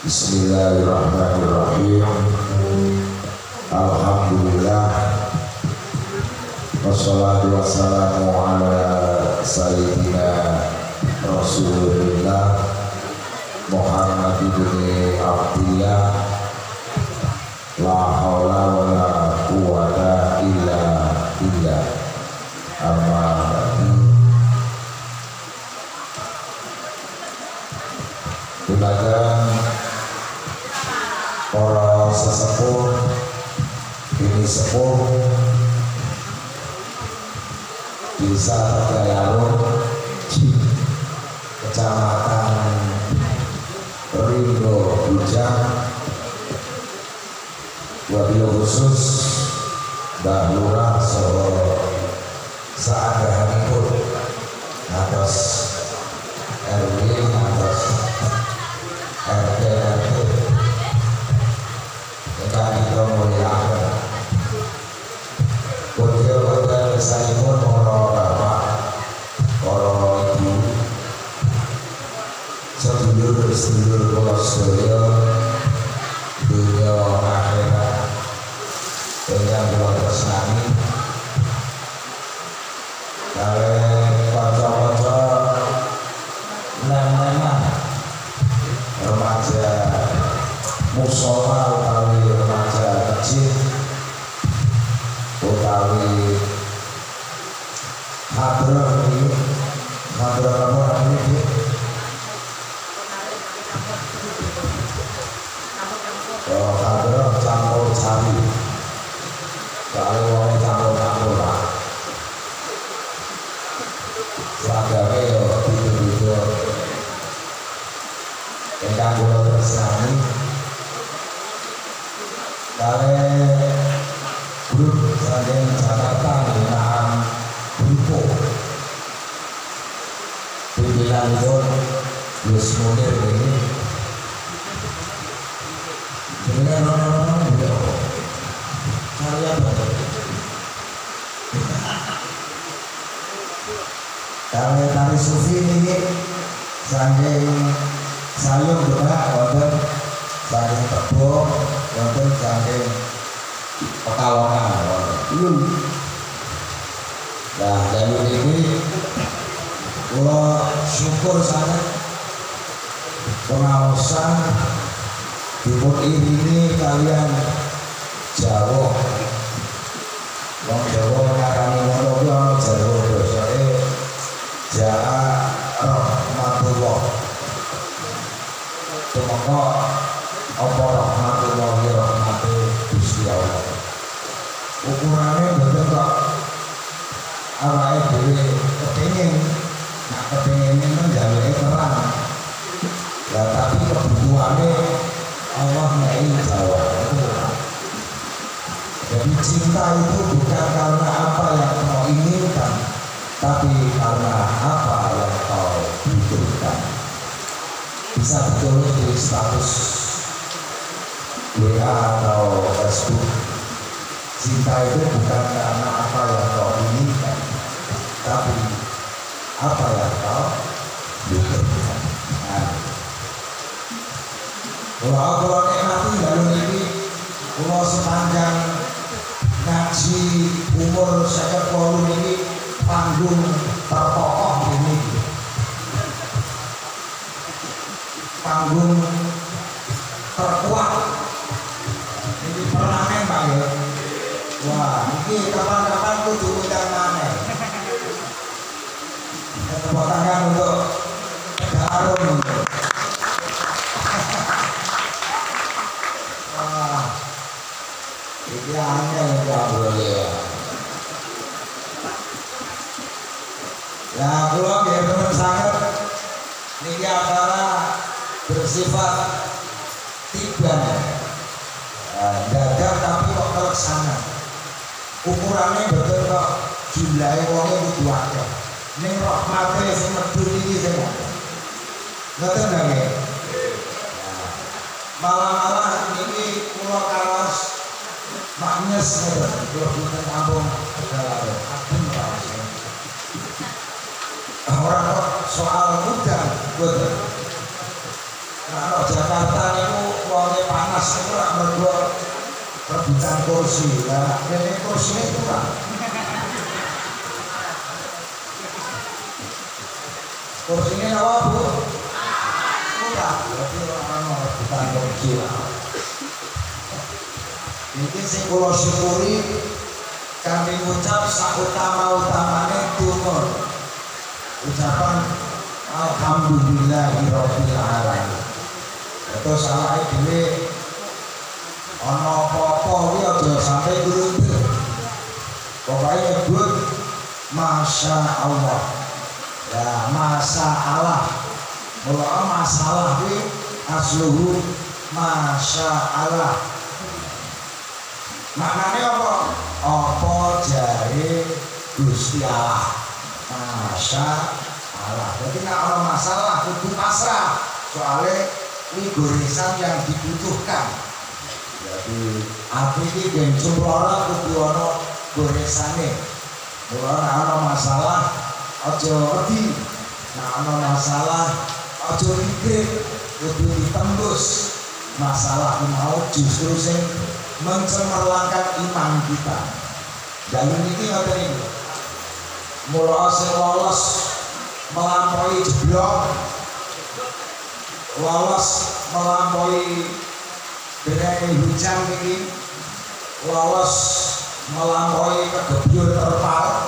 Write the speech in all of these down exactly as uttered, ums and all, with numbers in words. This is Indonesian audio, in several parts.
Bismillahirrahmanirrahim. Alhamdulillah. Wassalatu wassalamu ala sayyidina Rasulillah Muhammad ibn Abdillah. La haula wa la quwwata illa billah. Amma ba'du. Gunakan para sesepuh ini sepuh Desa Tegayalur, Kecamatan Ringo Bujang, wabil khusus Mbah Lurah Solo saadahanipun atas R W atas R T R T ingkang kita mulyakaken. Kudya-kudya misalipun para bapak, para ibu, sedulur-sedulur kula sedaya dunya akhirat ingkang kula tresnani, kalih kanca-kanca nem-neman remaja musola utawi remaja kecil utawi hadroh ini hadroh apa ini oh hadroh campur sari kalau orang campur-campur lah seragame yo gitu-gitu ingkang kula tresnani kalih grup saking Jakarta Binaan Grupo pimpinanipun Gus Munir ini jenengan nono-nono yo karya banget kalih tari sufi ini saking sayung juga wonten saking Tebo wonten saking Pekalongan wonten. Nah, jalur ini kula syukur sangat pengawasan dipun iringi kalian Jawa. Wong Jawa ngarani ngono kuwi ana Jawa basane Jaa rahmatullah. Tumeka apa rahmatullah rahmate Gusti Allah. Ukurane mboten kok awake dhewe kepengin nak kepengin menjaluke terang. Lah tapi kebutuhane Allah ngai Jawa. Jadi cinta itu bukan karena apa yang kau inginkan, tapi karena apa yang kau butuhkan. Bisa ditulis di status W A atau Facebook. Cinta itu bukan karena apa yang kau inginkan, tapi apa yang kau butuhkan. Nah, kalau kalau nikmati jalur ini, kalau sepanjang ngaji umur seket puluh ini panggung terkokoh ini, panggung terkuat ini permanen Pak ya. Wah, ini kapan-kapan kudu undang maneh. Tepuk tangan untuk Tegal Arum. Wah, ini aneh ya boleh ya. Ya, kula nggih temen sanget niki acara bersifat tiban. Dadak tapi kok terlaksana. Ukurannya betul kok jumlahnya wongnya kudu akeh. Ning rahmate sing medhun iki sing akeh. Ngoten lho nggih. Malah-malah niki kula kawas maknyes ngoten. Kula boten kampung Tegal. Adem kawas. Ora kok soal mudah boten. Kalau Jakarta niku panas itu rak mergo rebutan kursi lah, ini kursinya kurang. Kursinya apa bu? Kurang, berarti orang mau rebutan kursi lah. Ini sing kula syukuri kami ucap sautama-utamane tumur ucapan alhamdulillahirabbil alamin. Terus salah dhewe ana apa-apa kuwi aja sampe glundur. Pokoke nyebut masya Allah. Ya masya Allah. Mula masalah kuwi asluhu masya Allah. Maknane apa? Apa jare Gusti Allah. Masya Allah. Jadi nek ana masalah kudu pasrah. Soalnya ini goresan yang dibutuhkan. Jadi api ini ben semprora kudu ana goresane. Mula nek ana masalah aja wedi. Nek ana masalah aja mikir, kudu ditembus. Masalah mau justru sing mencemerlangkan iman kita. Dan ini ngoten niku. Mula sing lolos melampaui jeblok, lolos melampaui benai hujan ini, lolos melampaui kegebyur terpal.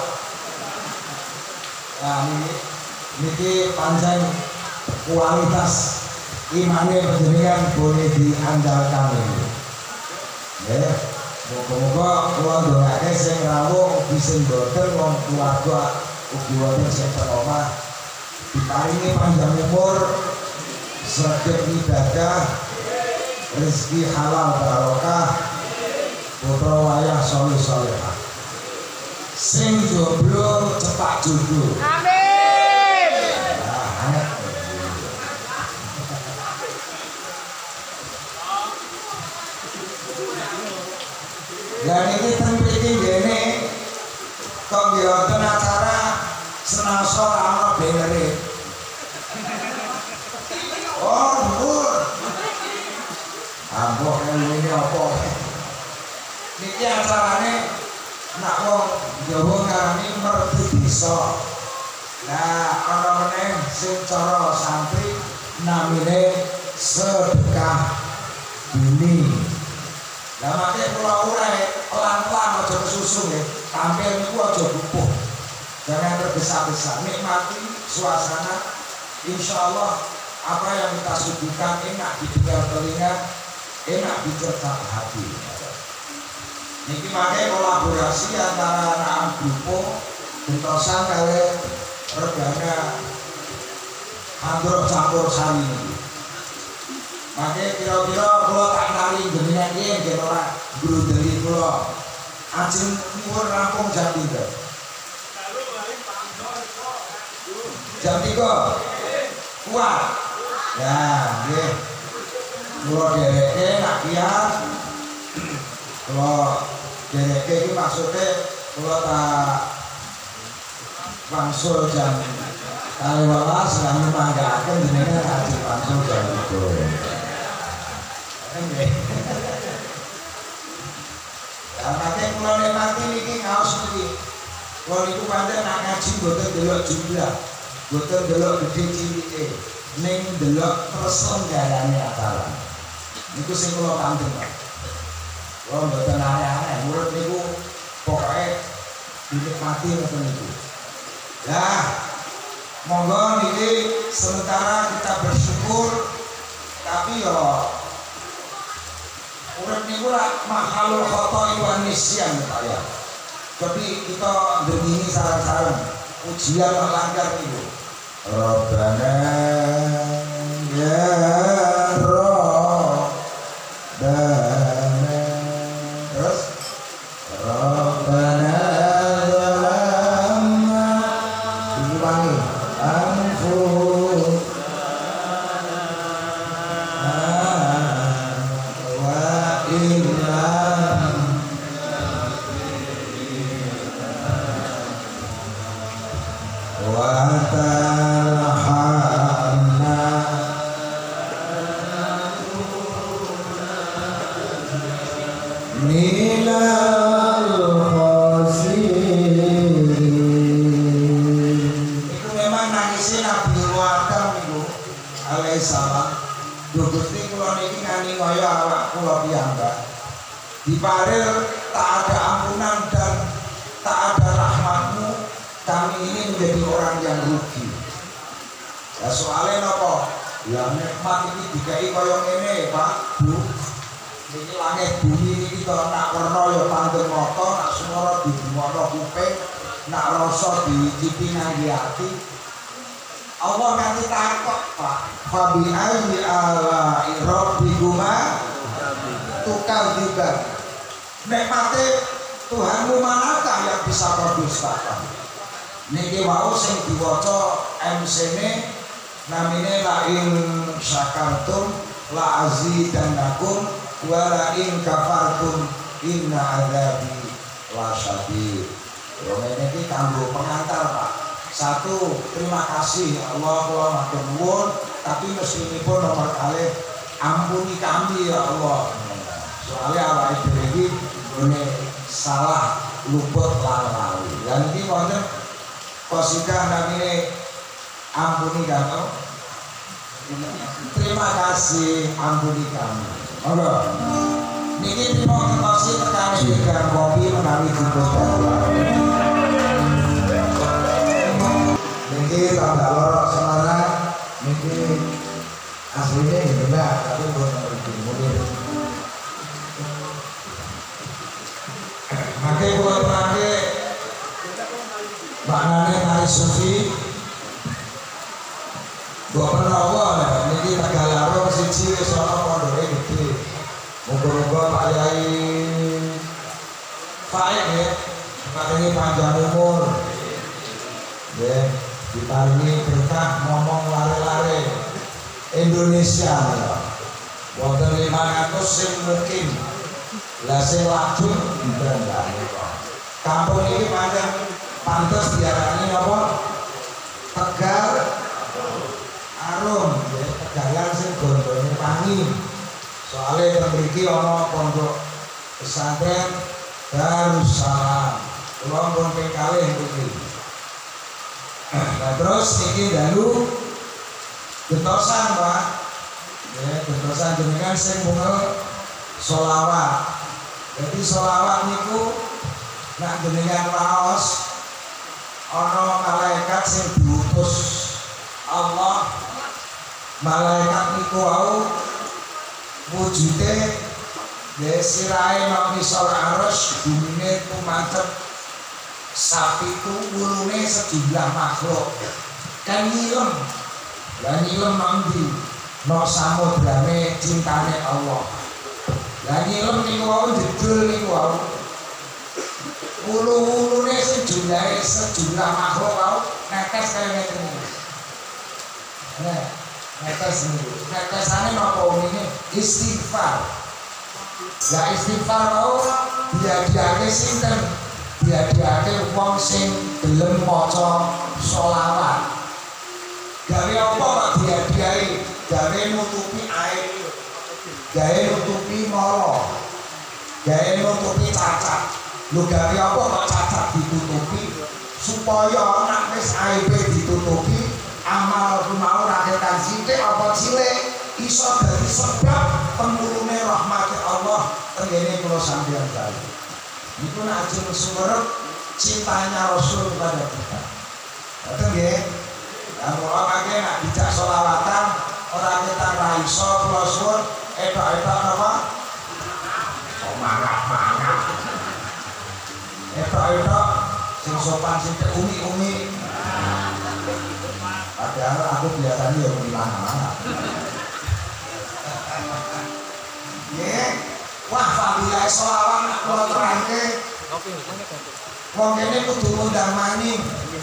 Nah ini ini panjang kualitas imannya panjenengan boleh diandalkan ini. Ya, moga-moga kula ndongake sing rawuh bisa mboten wong keluarga ugi wonten sing teromah diparingi panjang umur, sedekah ibadah, rezeki halal barokah, putra wayah soleh solehah. Sing jomblo cepat jodoh. Amin. Nah, anak. Dan ini template gini, kok nggih acara senasa ana bannere. Oh, dhuwur. Ambo ini apa? Niki acarane nak wong Jawa ngarani merdu desa. Nah, ana meneh sing cara santri namine sedekah bini. Lah makanya kula urai pelan-pelan aja kesusu nggih. Tampil niku aja bubuh. Jangan tergesa-gesa, nikmati suasana. Insyaallah apa yang kita suguhkan enak didengar telinga, enak dicerna hati. Niki makanya kolaborasi antara anak grupo bentosan kali regana androk campur sari niki. Makanya kira-kira kula tak nari jenengan iki nggih ora grudeli kula. Ajeng nuwun rampung jam tiga. Jam tiga. Kuat. Ya, nggih. Kula dereke nak kiat. Kula dereke iki maksude kula tak wangsul jam kali welas lan manggaken jenengan ajeng wangsul jam tiga. Karena kula nikmati niki ngaos niki. Kula niku pancen nak ngaji mboten delok jumlah, mboten delok gedhe cilike, ning delok persenggarane acara. Niku sing kula pantun, Pak. Kula mboten aneh-aneh, murid niku pokoke dinikmati ngoten niku. Lah, monggo niki sementara kita bersyukur, tapi yo urip niku lah mahalul khata'i wan nisyan ya. Tapi kita ndengini sarang-sarang ujian melanggar niku. Rabbana ya Rabbana. Terus Rabbana zalamna diulangi anfus minal khasirin. Itu memang nangisnya Nabi Adam itu alaihissalam. Gusti kula niki ngani kaya awak kula piyambak. Diparil tak ada ampunan dan tak ada rahmatmu, kami ini menjadi orang yang rugi. Ya soalnya nopo? Ya nikmat ini dikai kaya ngene, Pak, Bu. Ini langit bumi ini kita nak werna ya pandeng mata, nak swara dibumono kuping, nak rasa dicipi nang ati. Allah nganti takok, Pak. Fa bi ayyi ala rabbikuma tukadziban. Nikmate Tuhanmu manakah yang bisa kau dustakan? Niki wau sing diwaca M C-ne namine la in syakartum la azidannakum wa la in kafartum inna adzabi lasyadid. Yo niki kanggo pengantar, Pak. Satu, terima kasih Allah, kula matur nuwun, tapi mestinipun nomor kalih ampuni kami ya Allah. Soalnya awake dhewe iki ngene salah luput lan lali. Lan iki wonten qasidah namine ampuni kami. Terima kasih ampuni kami. Monggo. Niki terima kasih tekan dengan kopi menawi jemput dalan. Niki tambah lorok Semarang, niki aslinya gitu mbak, tapi buat berjumur. Makai buat makai, maknanya Mari Sufi, buat penawar, niki Tagalaro siji soal pondoknya gede, muka-muka Pak Yai, Faik ya, makanya panjang umur, ya. Diparingi berkah ngomong lare-lare Indonesia ya. Wonten lima ratus sing mungkin lah sing lajur dibandani. Kampung ini pancen pantes diarani apa? Tegal Arum, ya, Tegalan sing gondone tangi. Soale teng mriki ana pondok pesantren Darussalam. Kula pun ping kalih mriki. Nah terus niki dalu gentosan, Pak. Ya, gentosan jenengan sing bunga sholawat. Jadi sholawat niku nak jenengan raos ana malaikat sing diutus Allah. Malaikat niku wau wujude ya sirahe nang ngisor arus bumine tumancep sapi itu wulune sejumlah makhluk kan nyilem lah nyilem mangdi no samudrane cintane Allah lah nyilem niku wau jedul niku wau wulu-wulune sejumlah sejumlah makhluk wau netes kaya ngeten iki nah netes niku netesane napa unine istighfar lah istighfar wau dia-diake sinten dia-diake wong sing gelem maca sholawat. Gawe apa kok dia-diake? Gawe nutupi aib, gawe nutupi mara, gawe nutupi cacat. Lho gawe apa kok cacat ditutupi? Supaya nek wis aibe ditutupi, amal mau raketan sithik apa cilik iso dadi sebab pemulune rahmat Allah tengene kula sampeyan kali. Itu najul sumerep cintanya Rasul kepada kita. Betul nggih? Lah mula mangke nak dijak sholawatan ora kita ra iso kula suwun etok-etok napa? Semangat-mangat. Etok-etok sing sopan sing umi-umi. Padahal aku biasanya ya umi-umi. Nggih. Wah, fadilah sholawat nak kula terangke. Wong kene kudu ngundang maning.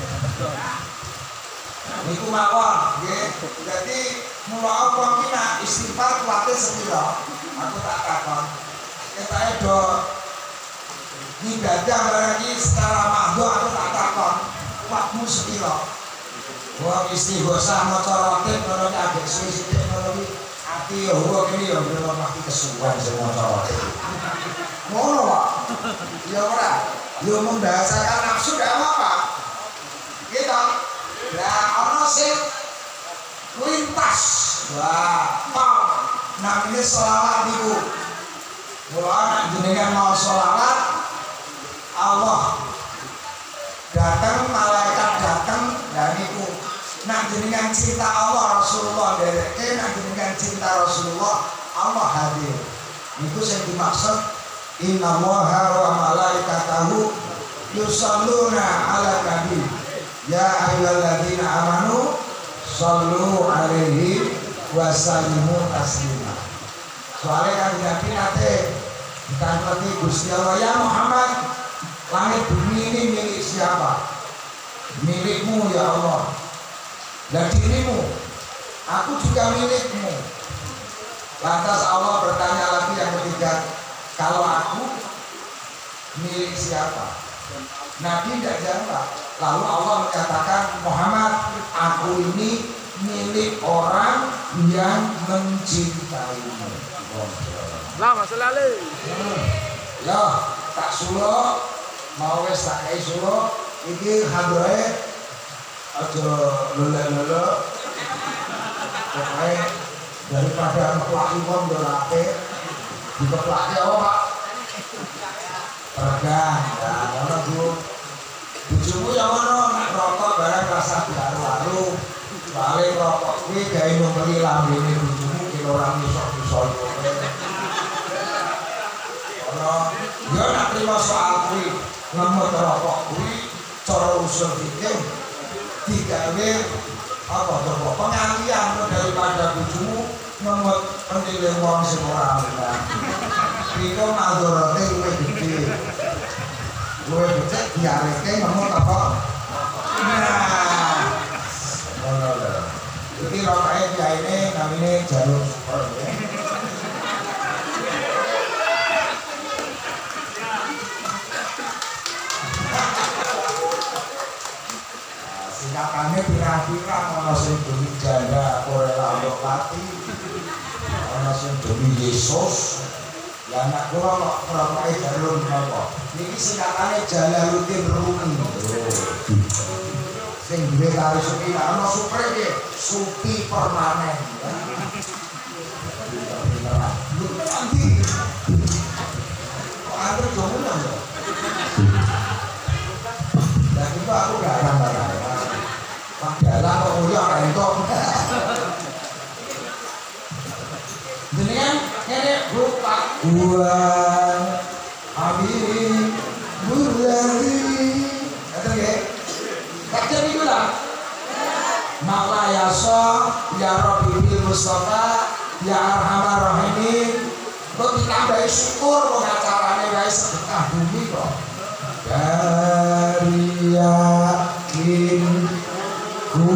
Niku mawon, nggih. Dadi mula wong ki nak istighfar kuwate sepira? Aku tak takon. Ketake do ibadah barang iki secara mahdo aku tak takon. Kuwatmu sepira? Wong istighosah maca rotib ngono ki agek suwi sithik ngono ki ati Iya, gua kini ya belum mati kesuwen semua cowok. Ngono Pak. Ya ora. Yo membahasakan nafsu gak apa-apa. Gitu. Nah, ono sing lintas. Wah, Pak. Namanya sholawat niku. Mula nek jenengan mau sholawat, Allah datang, malaikat datang, dan niku. Nak jenengan cinta Allah Rasulullah dereke, nak jenengan cinta Rasulullah Allah hadir. Itu yang dimaksud Inna Allaha wa malaikatahu yusalluna ala nabi ya ayyuhalladzina amanu sallu alaihi wa sallimu taslima. Soalnya kan Nabi nate kan ngerti Gusti Allah, ya Muhammad, langit bumi ini milik siapa? Milikmu ya Allah. Dan dirimu, aku juga milikmu. Lantas Allah bertanya lagi yang ketiga, kalau aku milik siapa? Nabi tidak jawab. Lalu Allah menyatakan, Muhammad, aku ini milik orang yang mencintaimu. Lama selalu. Ya, tak sulo, mau wes tak kai sulo, iki hadroe. Aja lele-lele pokoknya daripada ngeplaki wong dorake dikeplaki apa Pak? Pergan ya ngono Bu. Bojomu ya ngono nek rokok barang rasa baru-baru soalnya rokok kuwi gawe numpeli lambene bojomu ki ora iso-iso ono ya nek terima soal kuwi ngemut rokok kuwi cara usul fikih digawe apa coba pengalian daripada bojomu ngemut penilai wong sing ora benar. Iku madharate luwih gedhe. Luwih becik diareke ngemut apa? Nah. Ngono lho. Iki rokoke kiyaine namine jalur super ya. Singkatannya pira-pira ana sing demi janda korela untuk pati, ana sing demi Yesus. Ya anak kula kok ngrokoke jalur napa? Niki singkatane Jalaluddin Rumi. Sing duwe karo Supi ana supre iki, Supi permanen. Lho nanti kok anggere jomu lho. Dan itu aku gak akan Dalam kok mulia ora entuk. Jenengan ngene rupa buan habib burari. Kata nggih. Kaca niku lah. Mala yasa ya Rabbi bil Mustafa ya Arhamar Rahimin. Kok ditambahi syukur kok acarane wae sedekah bumi kok. Dari yakin ku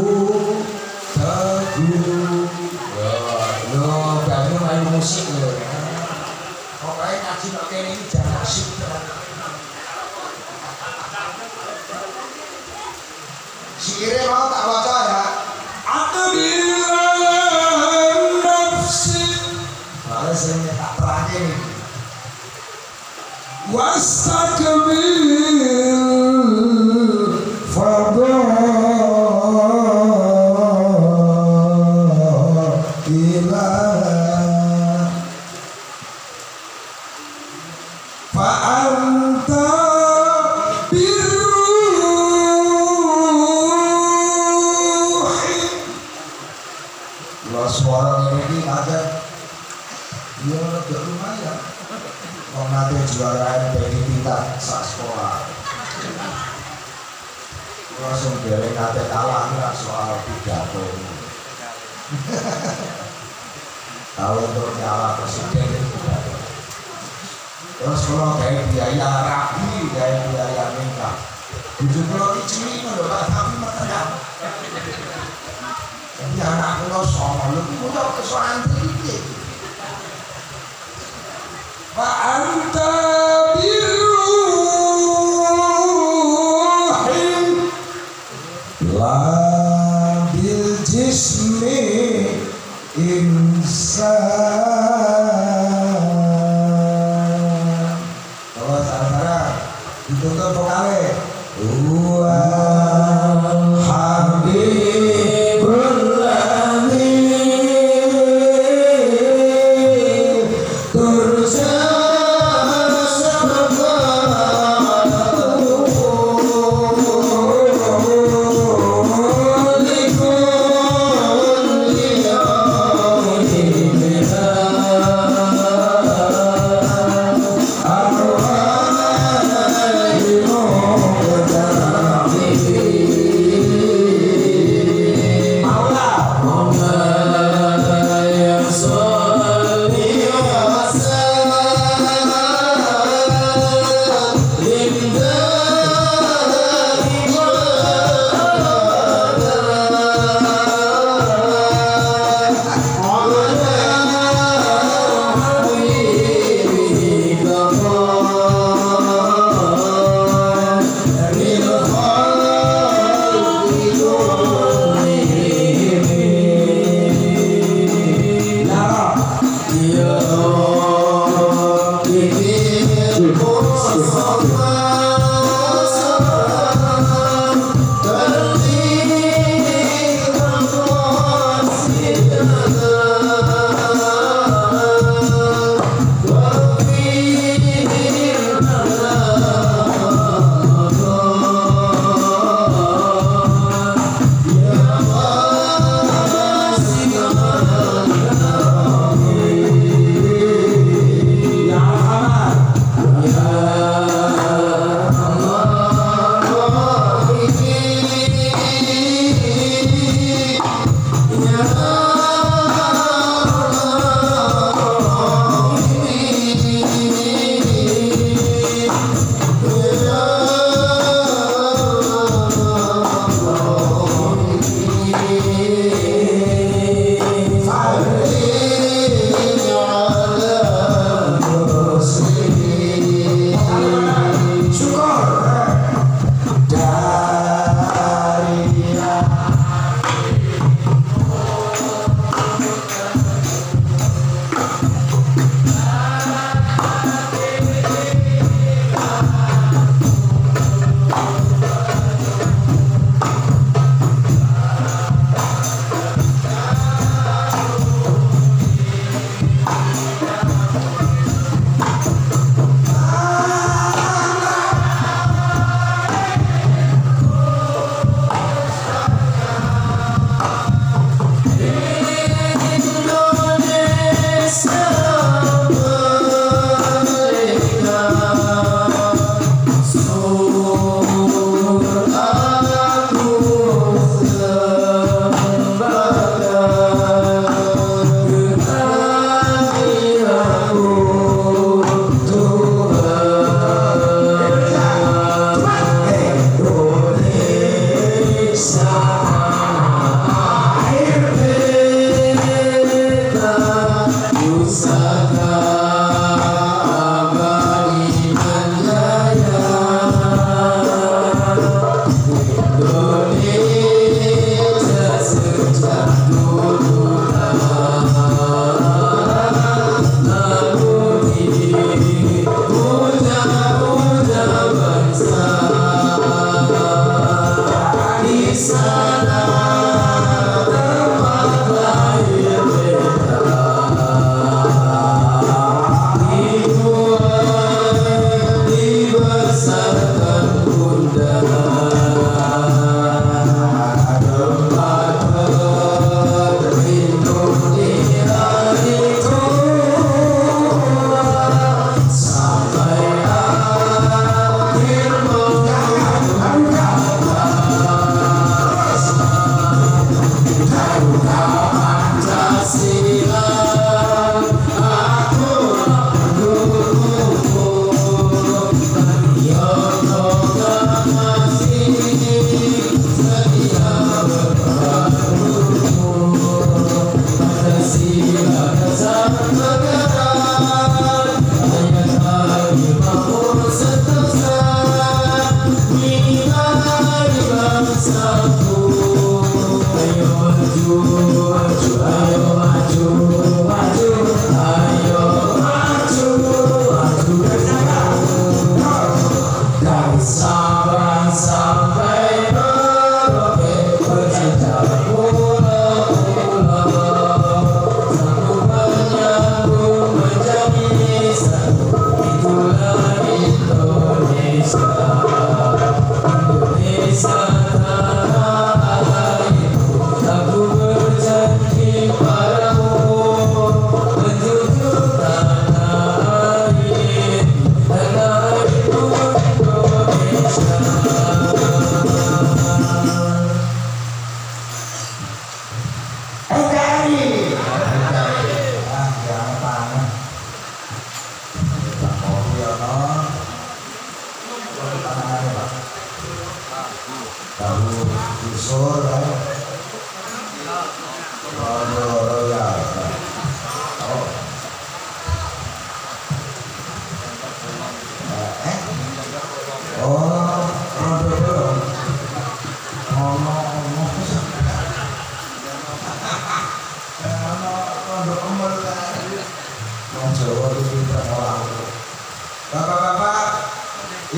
teguh yo baru main musik lho pokoknya ngaji nek kene iki jangan asik sikire mau tak waca ya aqbilan nafsi malah sing tak terangke iki wastakbil fardhu juara dari tingkat sak sekolah. Langsung dari kata kalah nggak soal pidato. Kalau untuk nyala presiden itu pidato. Terus kalau kayak biaya rapi, kayak biaya nikah, tujuh puluh cili mendola tapi metenang. Jadi anak pulau sama, lu pulau kesoan tinggi. Pak anta biruhin la bil jismi ins Kalau sarang-sarang dituntut vokalnya.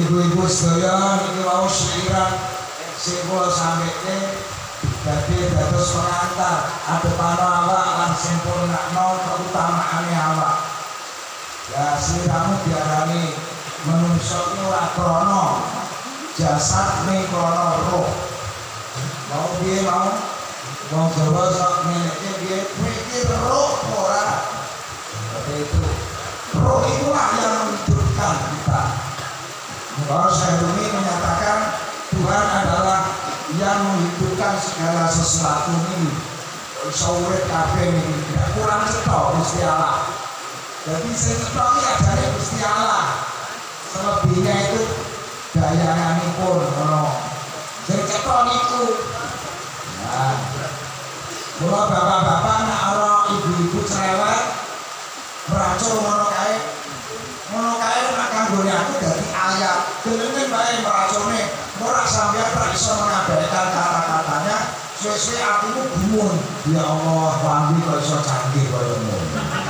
ibu-ibu sedaya niki wau seiran sing kula sampaikan dadi dados pengantar adepana awak lan sempurnakno keutamaane awak. Ya sliramu diarani manungsa iki ora krana jasad ning krana roh. Mau piye mau wong Jawa sok ngeleke piye kuwi iki roh ora. Seperti itu. Roh itulah yang menghidupkan kita. Bahwa Syaikhuni menyatakan Tuhan adalah yang menghidupkan segala sesuatu ini. Sawret kabeh ini tidak kurang cetok Gusti Allah. Jadi sing cetok iki ajane Gusti Allah. Selebihnya itu dayanganipun ngono. Sing cetok niku. Nah. Mula bapak-bapak nek ana ibu-ibu cerewet meracul ngono kae. Ngono kae nek kanggone aku dadi ayat. Jenenge bae meracune ora sampeyan ora iso mengabaikan kata-katanya. Suwe-suwe atimu gumun. Ya Allah, wangi kok iso canggih kaya ngono.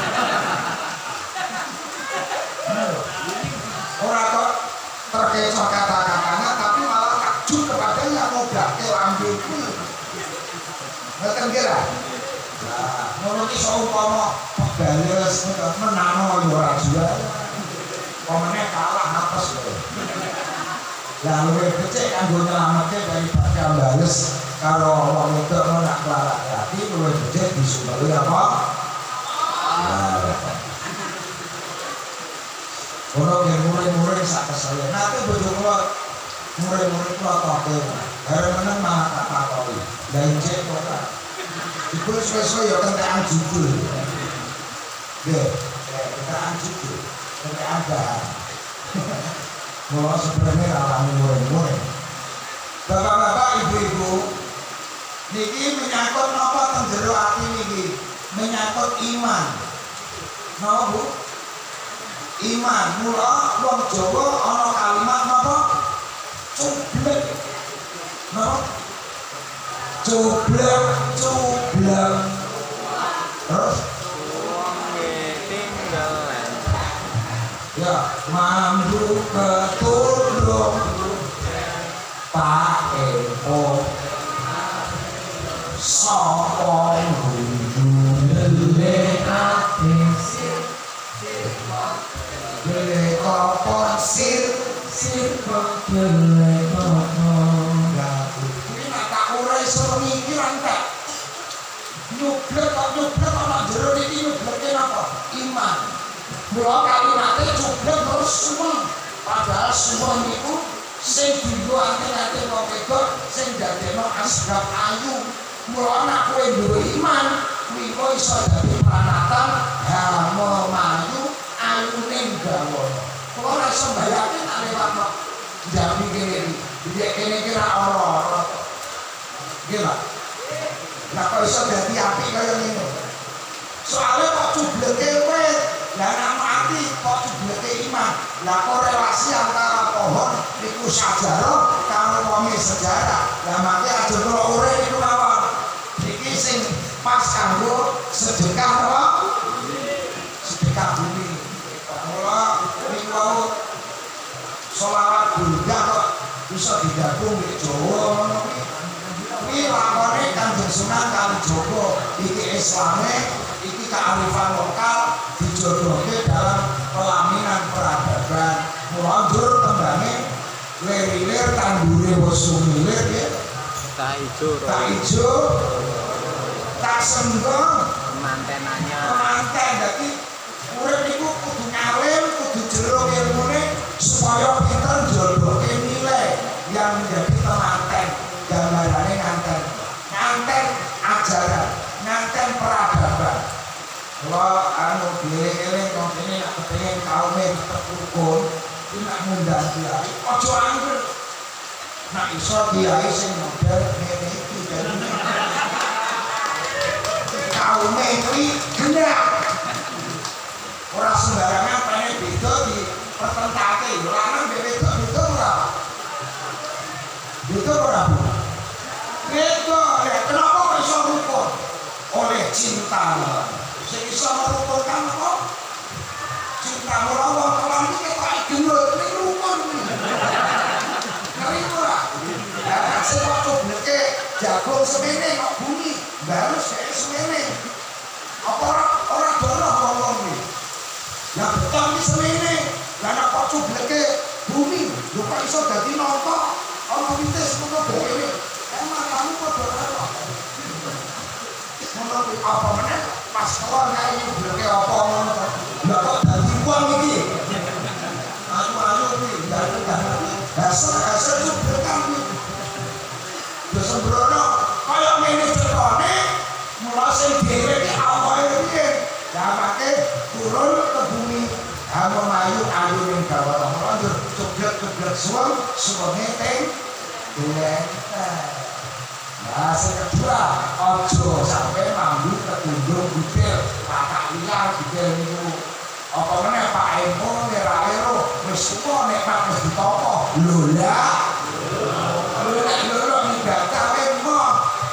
Ora kok terkecoh kata-katanya tapi malah takjub kepada yang ngobake lambeku. Ngoten kira. Nah, ngono iki saumpama bales menano yo ora jual. Pemene kalah apes lho. Lah luwih becik kanggo nyelametke daripada bales karo wong wedok nak kelarak hati luwih becik disumbali apa? Ono yang murid-murid sak kesel. Nanti bojo kula murid-murid kula toke. Bareng meneng malah tak pakoki. Lah injek kok ora. Iku suwe-suwe ya kentekan judul. Nggih, kentekan judul. Kentekan bahan. Mula sebenarnya alami murid-murid. Bapak-bapak, ibu-ibu, niki menyangkut napa teng jero ati niki? Menyangkut iman. Napa, Bu? Iman. Mula wong Jawa ana kalimat napa? Cublek. Napa? Cublek, cublek. Terus ya, mambu ketulung Pak Eko sapa ngundune ati gele kopor sir sir gele kopor ya kuwi nek tak ora iso mikir entek nyublek kok nyublek ana jero iki nyubleke napa iman. Mula kalimate cublek terus suweng. Padahal suweng niku sing dienggo ati-ati wong wedok sing dadekno asbab ayu. Mula nek kowe duwe iman, kuwi kok iso dadi pranatan hamo mayu ayune gawono. Kula ora iso mbayake tak lewatno jambi kene iki. Dadi kene iki ra ora-ora. Nggih, Pak. Nek kok iso dadi apik kaya ngene. Soale kok cubleke kowe lah nek mati kok cubleke iman. Lah korelasi antara pohon niku sajarah karo wonge sejarah. Lah mati aja kula urip niku mawon. Iki sing pas kanggo sedekah apa? Sedekah bumi. Mula niku wau selawat Buddha kok bisa digabung di Jawa ngono kuwi. Kuwi lakone Kanjeng Sunan Kalijaga. Iki Islame, iki kearifan lokal dijodohke dalam pelaminan peradaban. Mulanjur tembange lir-lir tandure wis sumilir ya. Tak ijo. Tak ijo. Tak senggong mantenanya. Manten dadi urip niku kudu ngalim, kudu jero ilmune supaya pinter njolboke nilai yang menjadi temanten. Gambarane nganten. Nganten ajaran, nganten peradaban. Kalau anu dieling-eling kok ini nak kepengin kaume tetep rukun, iki nak ngundang kiai, aja angger. Nak iso kiai sing model ngene iki dadi. Kaume kuwi genah. Ora sembarangan pengen beda di pertentake, lanang dhewe wedok beda ora. Beda ora, Bu? Beda, ya kenapa kok iso rukun? Oleh cinta. Sing iso merukunkan apa? Cinta mula wong kelan iki kok genut ning rukun. wong semene kok bumi baru saya semene apa orang orang dorong ngomong nih yang betul ini semene dan apa cubleke bumi lupa iso dadi nonto ono wites ngono dhewe emang kamu kok dorong ngono apa meneh pas keluar kae bleke apa ngono lha kok dadi wong iki ayu-ayu iki dasar-dasar cublekam iki ya sembrono kaya ngene cekone mulai sing dhewe ki awake piye damake turun ke bumi kamu mayu ayu ning bawah lanjut ceblek-ceblek suweng suwenge teng dulen nah sing kedua ojo sampai mambu ketundung detail kakak liar detail niku apa meneh Pak Emo nera-ero wis tuwa nek Pak wis ditopo lho lah lho nek lho nggak kawe mo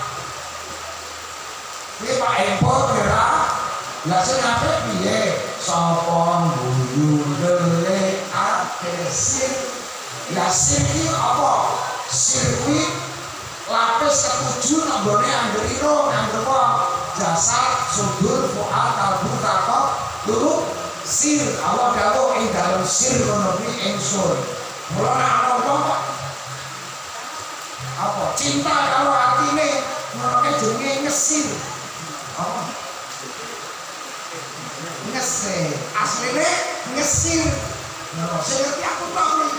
iki Pak Emo nera lah sing apik piye sapa guyu dele ake sir ya sir iki apa sirkuit lapis ketujuh nanggone anggeriro anggerwa jasad sudur fuad kalbu kakok turu sir Allah dawuh ing dalem sir kono kuwi ingsun mula nek ana wong apa cinta karo atine ngono jenenge ngesir apa ngesir asline ngesir ngono sing ngerti aku tok kuwi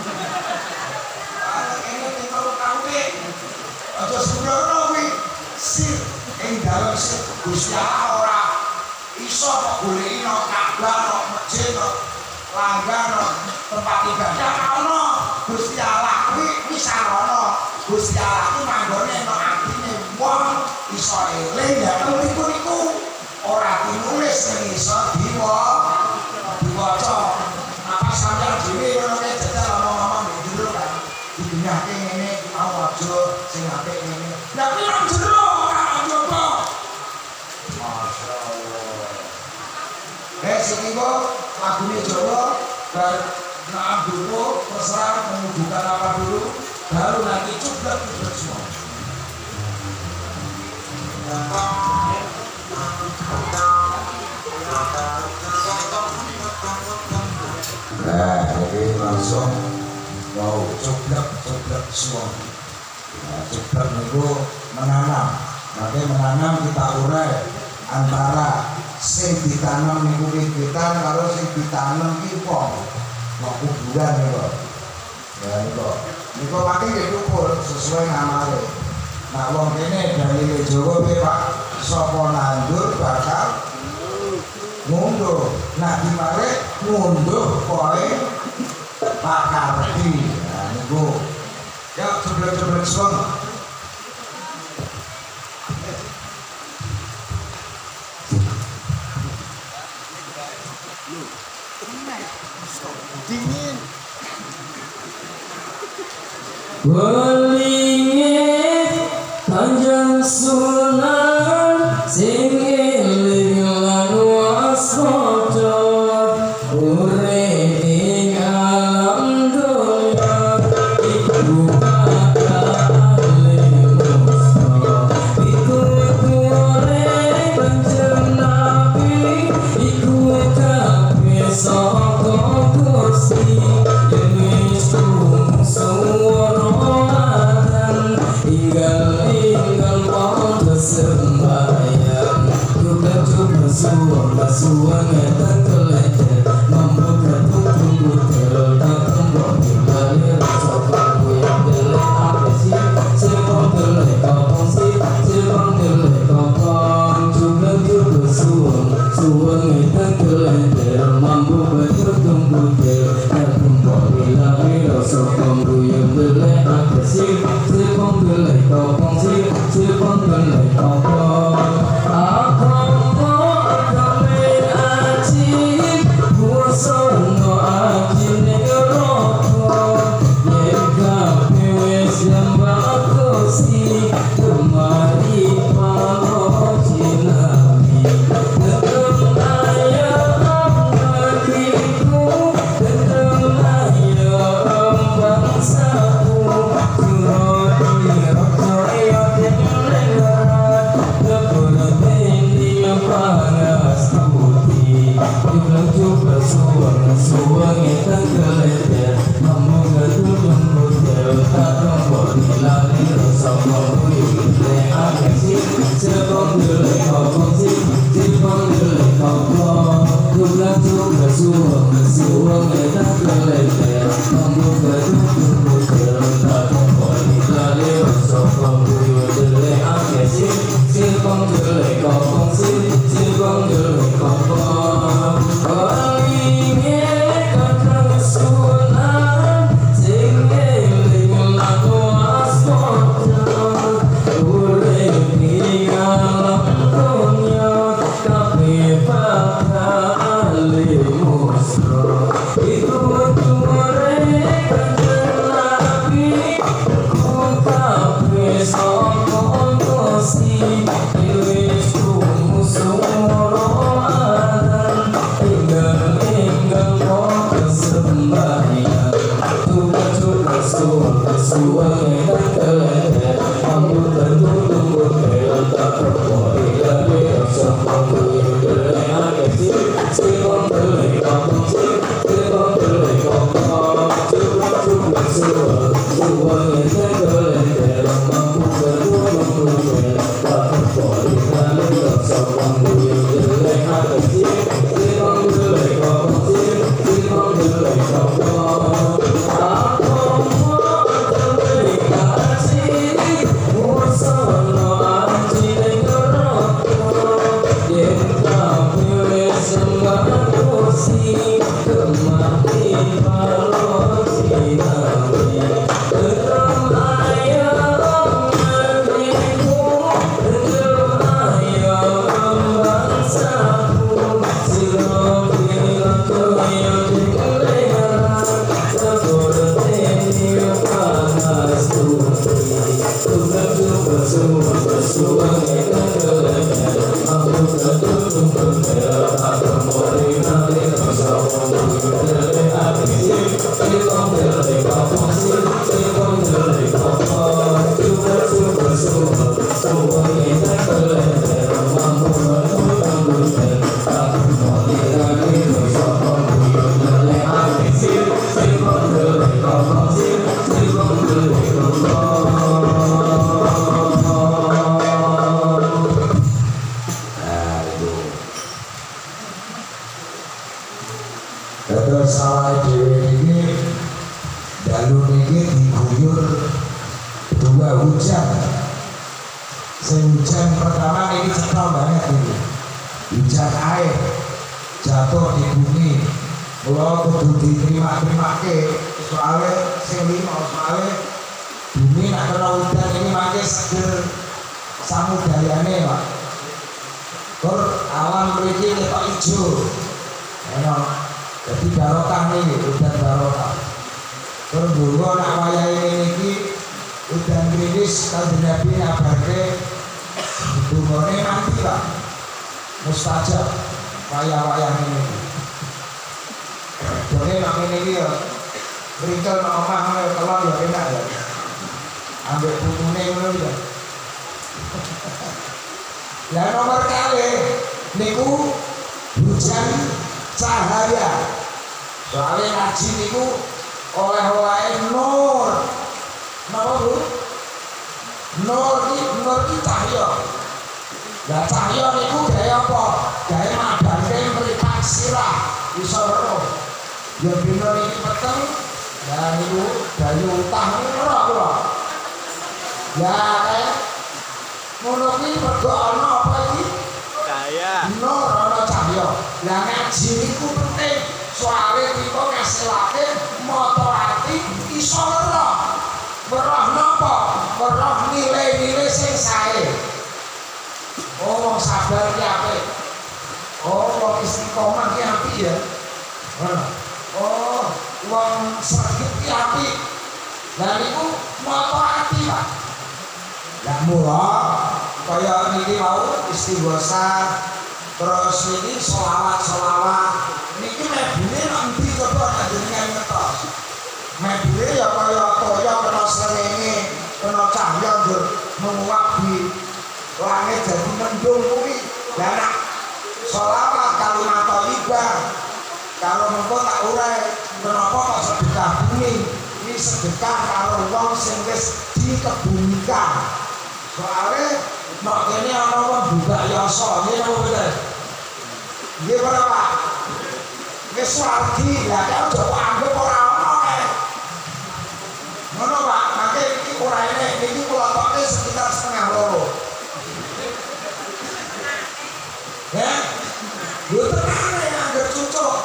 ana kene ning karo kawe aja sembrono kuwi sir ing dalem sir Gusti Allah ora iso kok goleki nang Ka'bah nang masjid nang langgar nang tempat ibadah ana Gusti Allah kuwi wis ana Gusti Allah kuwi manggone nang atine wong iso eling ya niku niku ora ditulis ning iso diwa diwaca apa sampeyan dhewe ngono kae jajal ngomong-ngomong ning jero kan dibenyake ngene mau aja sing apik ngene lha kuwi nang jero ora nyoba masyaallah eh sing lagune Jawa dan naam dulu terserah menunjukkan apa dulu baru nanti cublek cublek semua nah ini langsung mau cublek cublek semua nah, cublek itu menanam nanti menanam kita urai antara sing ditanam niku wiwitan karo sing ditanam ki pong. Wong kuburan niku. Ya niku. Niku pakai nggih ukur sesuai amale. Nah wong kene dalile Jawa piye Pak? Sapa nandur bakal ngunduh. Nah dimare ngunduh poe Pak Kardi. Nah niku. Ya coba-coba semua. Dingin. Welingit Kanjeng Sunan sing eling lan waspada urip ing alam donya iku bakale musta iku urip Kanjeng Nabi iku kabeh saka Gusti yen wis suwara inggal inggal pada sembahyang juga juga suwang suwang etan keleder membuka tutung butel datang bagi balik sokong yang delek apresi sepong delek kapong si sepong delek kapong juga juga suwang suwang etan keleder membuka tutung butel datang bagi balik sokong yang delek apresi sepong delek kapong si sepong delek kapong akong kami aji busono aji negoro yen kabeh wis nyembah Gusti kemari pangoji nabi tetep ayam bagiku tetep ayam bangsaku suroni rokoyo suwange tanggalete ngomong gedung hotel tak bodi lali rasa ngopi le akesi sebong dele kopi sebong dele kopi tulang tulang suwang suwange tanggalete ngomong gedung hotel tak bodi lali rasa ngopi le akesi sebong dele kopi sebong dele kopi mustajab wayah-wayah ini. Jadi nak ini dia berikan omah kalau ya enak ya. Ambil bumbunya dulu ya. Lah nomor kali niku hujan cahaya. Soalnya ngaji niku oleh-oleh nur. Napa Bu? Nur ki nur ki cahaya. Lah cahaya niku gaya apa? Gaya madane mripat sirah iso weruh. Ya dina iki peteng. Lah niku banyu utah ora kula. Ya eh ngono ki mergo ana apa iki? Cahaya. Nur ana cahaya. Lah ngaji niku penting. Soale kita ngasilake mata ati iso weruh. Weruh napa? Weruh nilai-nilai sing sae. Oh, sabar ki apik. Oh, wong istiqomah ki apik ya. Oh, wong sregep ki apik. Lah niku mata ati, Pak. Lah mula kaya niki mau istighosa terus niki selawat-selawat. Niki mebune nang ndi coba panjenengan ngetos. Mebune ya kaya toya kena srengenge, kena cahya ndur menguap di langit jadi mendung kuwi. Lah nek selawat kalimat thayyibah Kalau mengko tak urai menapa kok sedekah bumi. Ini sedekah kalau wong sing wis dikebumikan. Soale nek kene ana wong buka yasa, nggih napa bener? Nggih ora Pak. Wis wargi lah kok aja anggap ora ana kae. Ngono Pak, mangke iki ora enek, iki kula toke sekitar setengah loro. Ya. Lho tenan ya anggere cucuk.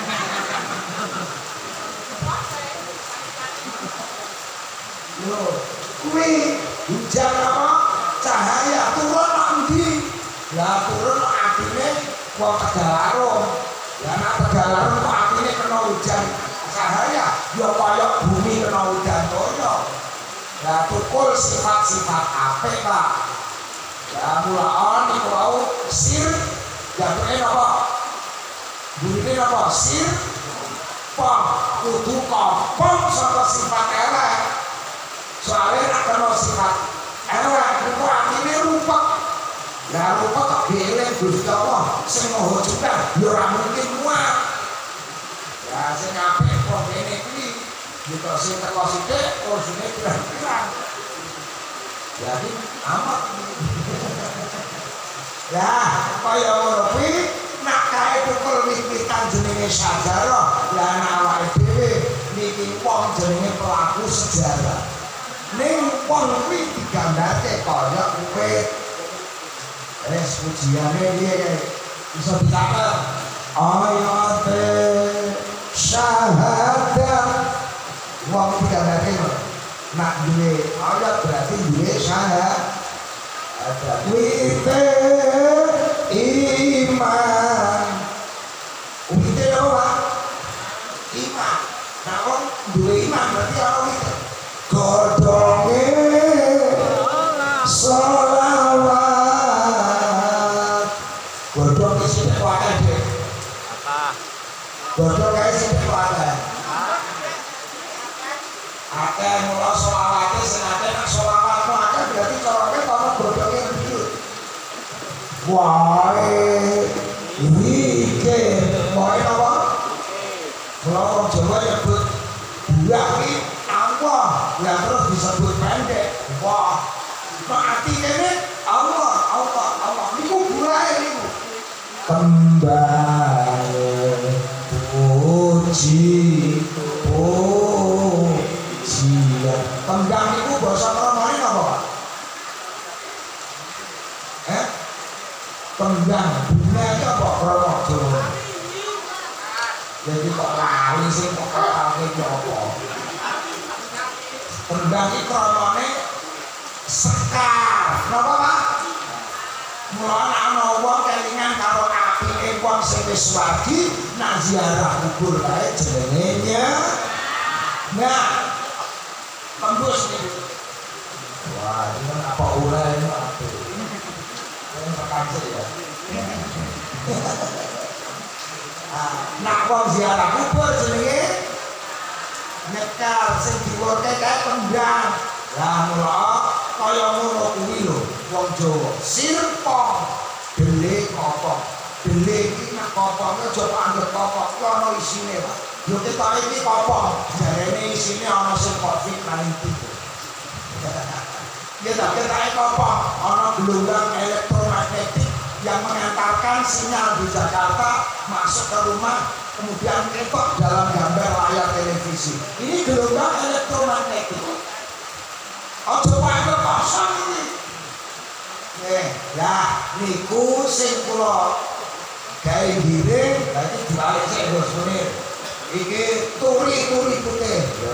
Lho, kuwi hujan apa? Cahaya turun nang ndi? Lah turun nang atine wong Tegalarung. Lah nek Tegalarung kok atine kena hujan cahaya, ya kaya bumi kena hujan toyo. Lah tukul sifat-sifat apik, Pak. Lah mulaan niku wau sir jatuhe napa? Bunine napa? Sir pong kudu kompong saka sifat elek. Soalnya nak kena sifat elek niku atine rupek. Lah rupek kok dieling Gusti Allah sing maha juga ya ora mungkin muat. Ya sing apik kok ngene iki kita sing teko sithik ursune pirang-pirang. Jadi amat. Lah kaya ngono kuwi nak kae tukul wit-witan jenenge sajarah. Lah nek awake dhewe niki wong jenenge pelaku sejarah. Ning wong kuwi digambarke kaya wit. Wis pujiane piye bisa dicatet. Ayate syahadat. Wong digambarke nak duwe ayat berarti duwe syahadat. Ada wite iman. Wite apa? Iman. Nah wong duwe iman berarti ana wite. Godhonge selawat. Godhong sing kuwate dhewe. Apa? Godhong kae sing kuwate. Akeh mula selawate sing akeh nek selawatmu akeh berarti carane kono godhonge ndut. Wae iki wae apa? Kalau orang Jawa nyebut buah ini Allah, ya terus disebut pendek. Wah, berarti ini Allah, Allah, Allah. Niku buah ini. Kembali puji, pujian. Tembang niku bahasa Romawi apa Pak? Eh? Tembang bunga itu apa krono Jawa? Jadi kok lali sih kok kakake apa? Tembang iki kronone sekar. Napa Pak? Mulane ana wong kelingan karo apike wong sing wis wargi nak ziarah kubur kae jenenge nah tembus niku. Wah, ini apa ulah ini apa? Ini makasih ya. Nak wong ziarah kubur jenenge nyekar sing diwoke kae tembang. Lah mula kaya ngono kuwi lho wong Jawa. Sirpong dele kopong. Dele iki nek koponge aja anggap kopong ku ana isine, Pak. Yo ketok iki kopong, jarene isine ana sing covid sembilan belas. Ya tak ketoke kopong, ana gelombang elektromagnetik yang mengantarkan sinyal di Jakarta masuk ke rumah, kemudian ketok dalam gambar layar televisi. Ini gelombang elektromagnetik. Ojo pakai kosong ini. Eh, lah niku sing kula gawe giring, berarti dibalik sik Bos Munir. Iki turi-turi putih. Yo.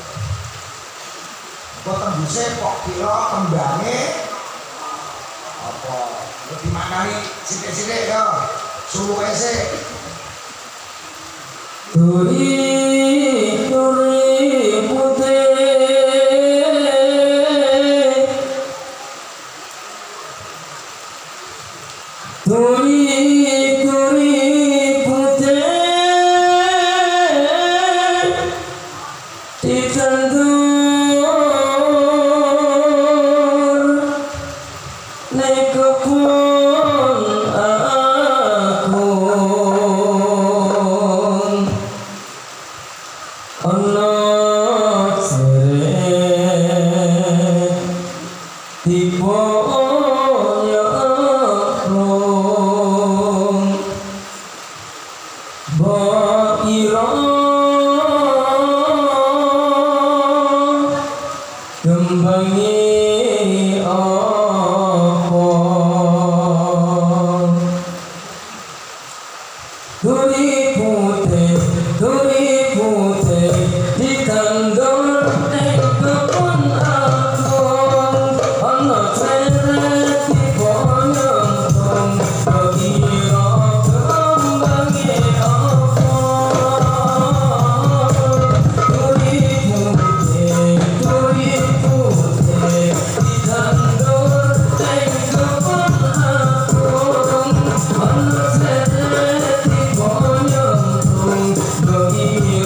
Kok tembuse kok kira tembange apa? Lebih maknani sithik-sithik yo. Suwe sik. Turi-turi putih. Turi-turi putih ditandur ning kebun aku Boiro gembangi opo duri putih duri putih ditandor ning kebon agung ana ceret di boyong boiro gembangi opo duri putih duri putih ditandor ning kebon agung ana ceret di boyong boiro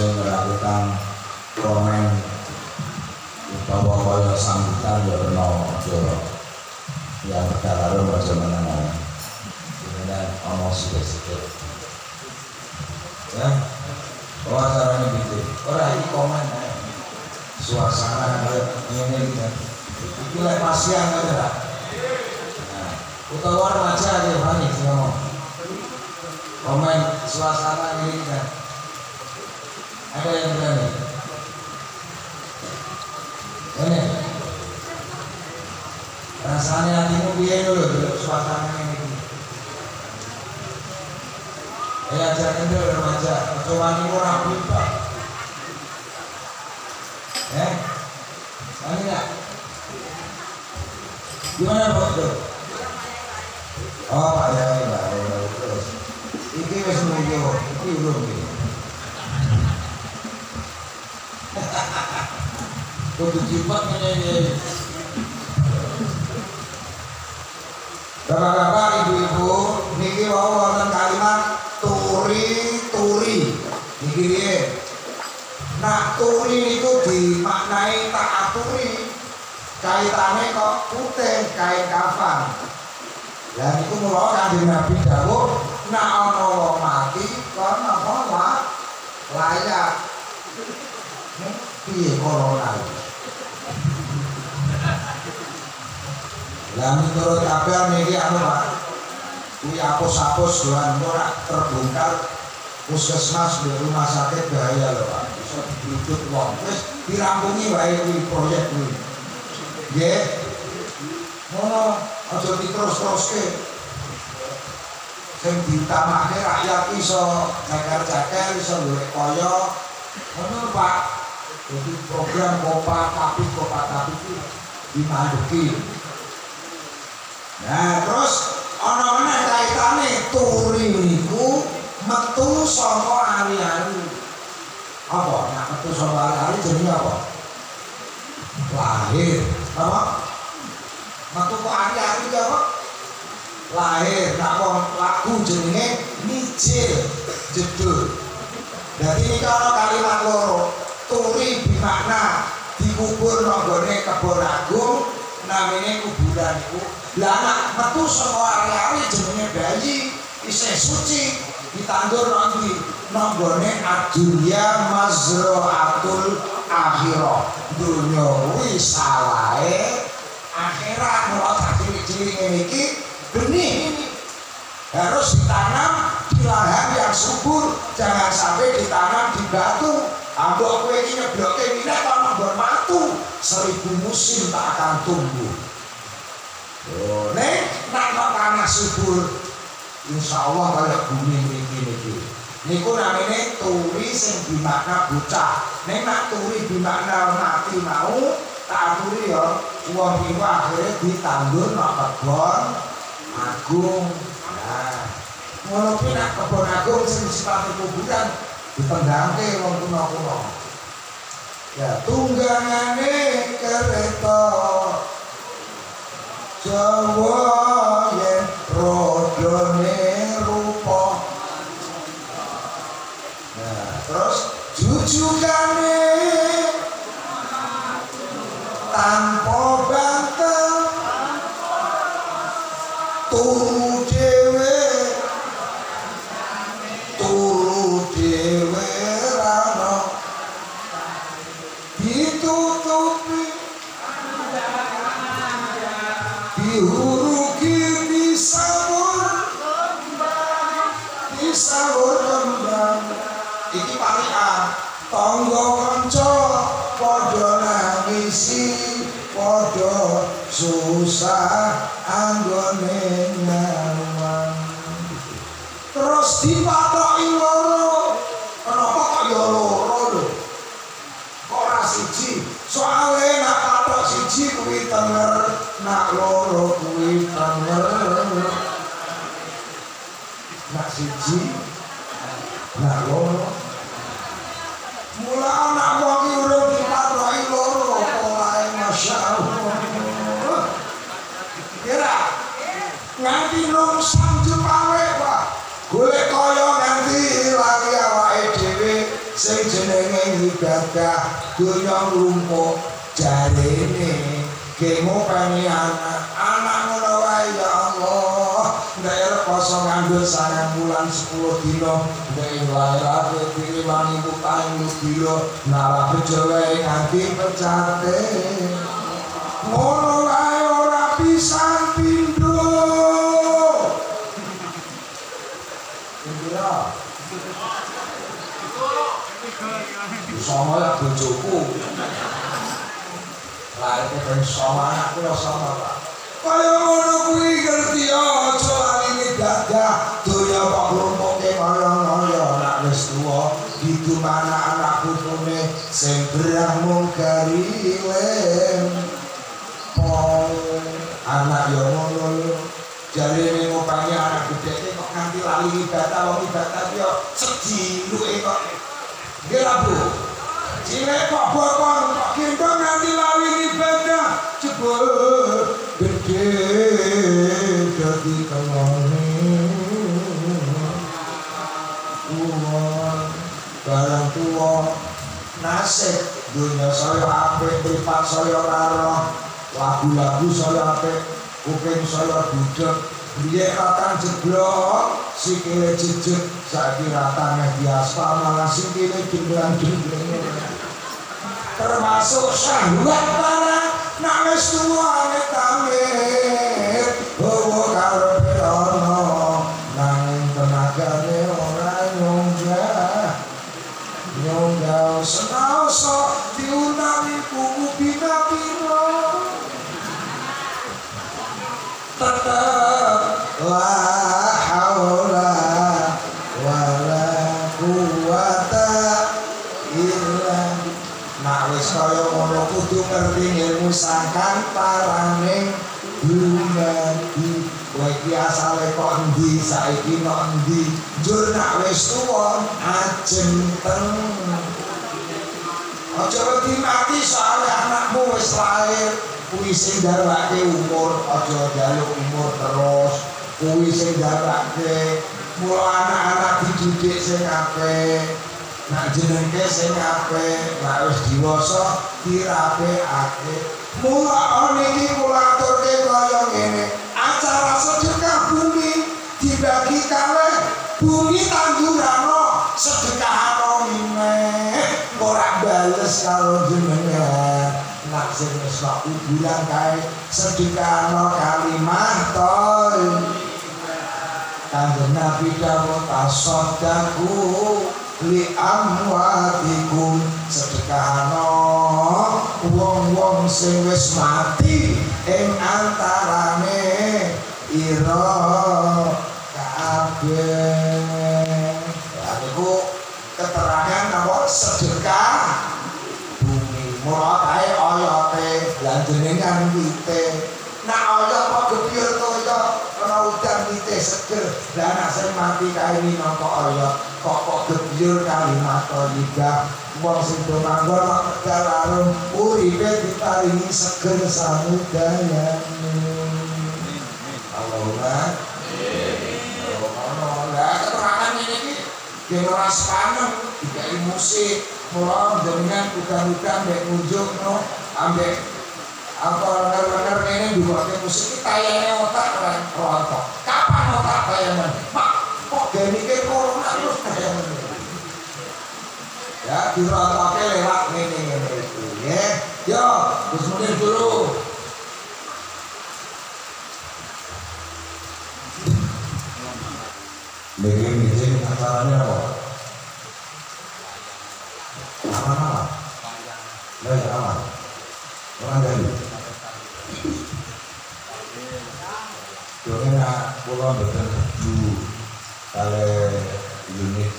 sing ngerakutan komen utawa kaya sambutan ya ono aja ya perkara aja menang. Kemudian ono sithik-sithik. Ya. Oh caranya gitu. Ora iki komen ae. Suasana kaya ngene iki. Iki lek pasian kan ora. Nah, utawa remaja aja Fani ngomong. Komen suasana ini kan. Ada yang berani? Ini rasanya hatimu biar dulu suasana ini. Ya jangan dulu remaja, coba ini orang pipa. Eh, ini enggak? Gimana Pak itu? Oh Pak ya, Pak. Terus, ini wes nunggu, ini belum gitu. Kudu jimat menyanyi. Bapak-bapak, ibu-ibu, niki wau wonten kalimat turi-turi. Niki piye? Nah, turi niku dimaknai tak aturi. Kaitane kok putih kain kafan. Lah niku mula Kanjeng Nabi dawuh, nek ana wong mati kon napa wae layak. Piye corona iki? Lah menurut kabar niki anu Pak, kuwi apus-apus doan ora terbongkar puskesmas di rumah sakit bahaya lho Pak. Iso dibutuh wong. Wis dirampungi wae kuwi proyek kuwi. Nggih. Ngono aja diterus-teruske. Sing ditamake rakyat iso ceker-ceker iso golek kaya ngono Pak. Jadi program Kopa Tapi Kopa Tapi itu dimanduki. Nah terus ana meneh kaitane turi niku metu saka ari-ari. Apa? Nek metu saka ari-ari jenenge apa? Lahir. Apa? Metu kok ari-ari apa? Lahir. Nek wong lagu jenenge mijil, jedul. Dadi iki ana kalimat loro. Turi bermakna dikubur nonggone kebon agung namanya kuburan itu. Lah anak metu saka ari-ari jenenge bayi isih suci ditandur nanti nonggone adunya mazraatul akhirah. Dunya kuwi sawahe akhirat. Mula cilik-cilik ngene iki benih ini harus ditanam di lahan yang subur, jangan sampai ditanam di batu. Ambok kowe iki nyebloke minyak kok nggon matu, seribu musim tak akan tumbuh. Oh, nek nek tanah subur, insyaallah kaya bumi mriki niki. Niku namine turi sing bermakna bocah. Nek nak turi bermakna mati mau, tak aturi ya wong iku akhire ditandur nang kebon agung. Nah, ngono kuwi nak kebon agung sing sifate kuburan dipendangke wong kuno-kuno. Ya tunggangane kereta Jawa yen rodone rupa. Nah, terus jujukane tanpa bantel turu dhewe turu dhewe rano ditutupi dihuruki disawur disawur kembang. Iki parikan tangga kanca padha nangisi padha susah anggone nyawang. Terus dipatoki loro. Kenapa kok ya loro lho? Kok ora siji? Soale nak patok siji kuwi tenger, nak loro kuwi tenger. Nak siji, nak loro. Mula anak wong iki urip dipatoki loro, polahe masyaallah. Kira nganti nang sang Jepawe Pak. Golek kaya pengen ibadah dunia lumpuh jarene kemo pengen anak anak ngono wae ya Allah daerah kosong nganggur sayang bulan sepuluh dino dari lahirake diri wangi bukain lu dino nara bejowe nganti pecate ngono wae ora pisan pindho kira sama ya bojoku lahirke ben sama anakku ya sama Pak kaya ngono kuwi ngerti aja aline dadah donya kok lumpuke kaya ngono anak wis tuwa itu mana anak putune sing berang mung garilem pong anak yo ngono jarene ngopane anak gedhe kok nganti lali ibadah wong ibadah yo sedih luke kok nggih lha Bu cilik kok bokong kok gendong nganti lali ibadah jebul gede dadi kelone uang barang tua nasib dunia saya apik privat saya raro lagu-lagu saya apik kuping saya budek biye ratang jeblok sikile jejet saiki ratangnya di aspal malah sikile jenglang-jenglang termasuk syahwat barang nak wis tuwa amit-amit bawa karepe ana nanging tenagane ora nyonggah nyonggah senaosa diundangi kuku pina-pina tetep la haula wala quwata illa nak wis kaya ngono kudu ngerti ilmu sangkan paraning dumadi kowe iki asale kok endi saiki kok endi njur nak wis tuwa ajenteng aja wedi mati soal anakmu wis lair kuwi sing darake umur aja njaluk umur terus kuwi sing darake mula anak-anak dididik sing apik nak jenenge sing apik nek wis diwasa dirapekake mula niki kula aturke kaya ngene acara sedekah bumi dibagi kalih bumi tanggurano sedekah meneh ora bales karo jenengan nak sing wis kuburan kae sedekah kalimah tol kanjeng Nabi dawuh tasaddaku li amwatikum sedekahana wong-wong sing wis mati ing antarane ira kabeh. Niku keterangan napa sedekah bumi mula kae oyote lan jenengan wite nak oyot kok gebyur toyo ana udan wite seger lan anak sing mati kae minangka oyot kok kok gebyur kalimat thayyibah wong sing do manggon kok tegal arum uripe diparingi seger samudayane Allahumma amin. Lah keterangan ini iki generasi panem dikai musik mula jenengan udan-udan mek ngunjuk no ambek apa bener-bener ini dibuatnya musik ini tayangnya otak kan rontok kapan otak tayangan mak kok gak mikir corona terus tayangan ya dirontoknya lewat ini-ini itu ya yo bismillah dulu bikin-bikin acaranya apa? Aman-aman? Baik, aman orang dari Dongeng pulau betul dulu kali unit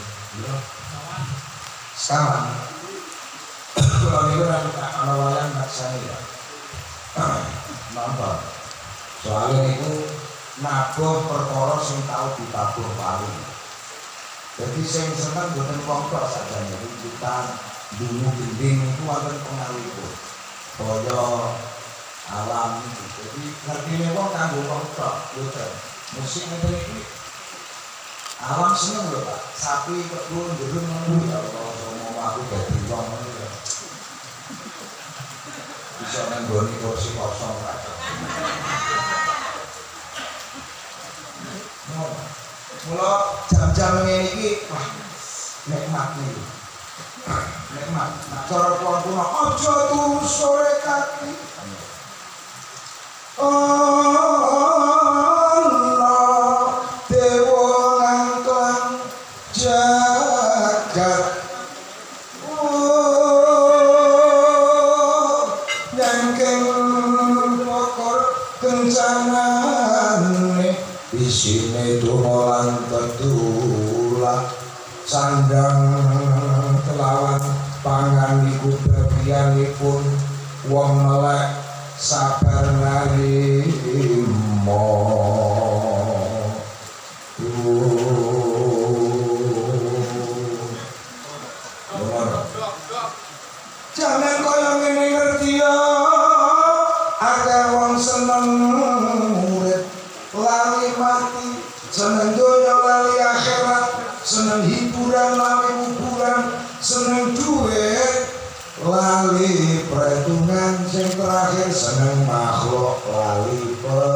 sekarang pulau ini kan awalan maksanya ya nonton soalnya itu nabuh perkara sing tau ditabuh paling jadi sing seneng boten kongkok sajane rujukan dulu gending itu wonten pengaruhipun kaya alam itu jadi ngertine wong kanggo kongkok boten musik ngene iki alam seneng lho Pak sapi kebun jeruk ngono ya Allah aku dadi wong ngene. Bisa nenggoni kursi kosong aja. Mula jam-jam ngene iki wah nikmat iki. Nikmat. Nah, cara kuwi aja turu sore kaki. Allah dewa ngangklang jagat nyangking pokor kencanane isine tumolan tetulah sandang kelawan pangan iku bagianipun wong melek sabar narimo jangan kaya ngene ngerti ya akeh wong seneng urip lali mati seneng donya lali akhirat seneng hiburan lali kuburan seneng duit lali perhitungan sing terakhir seneng makhluk lali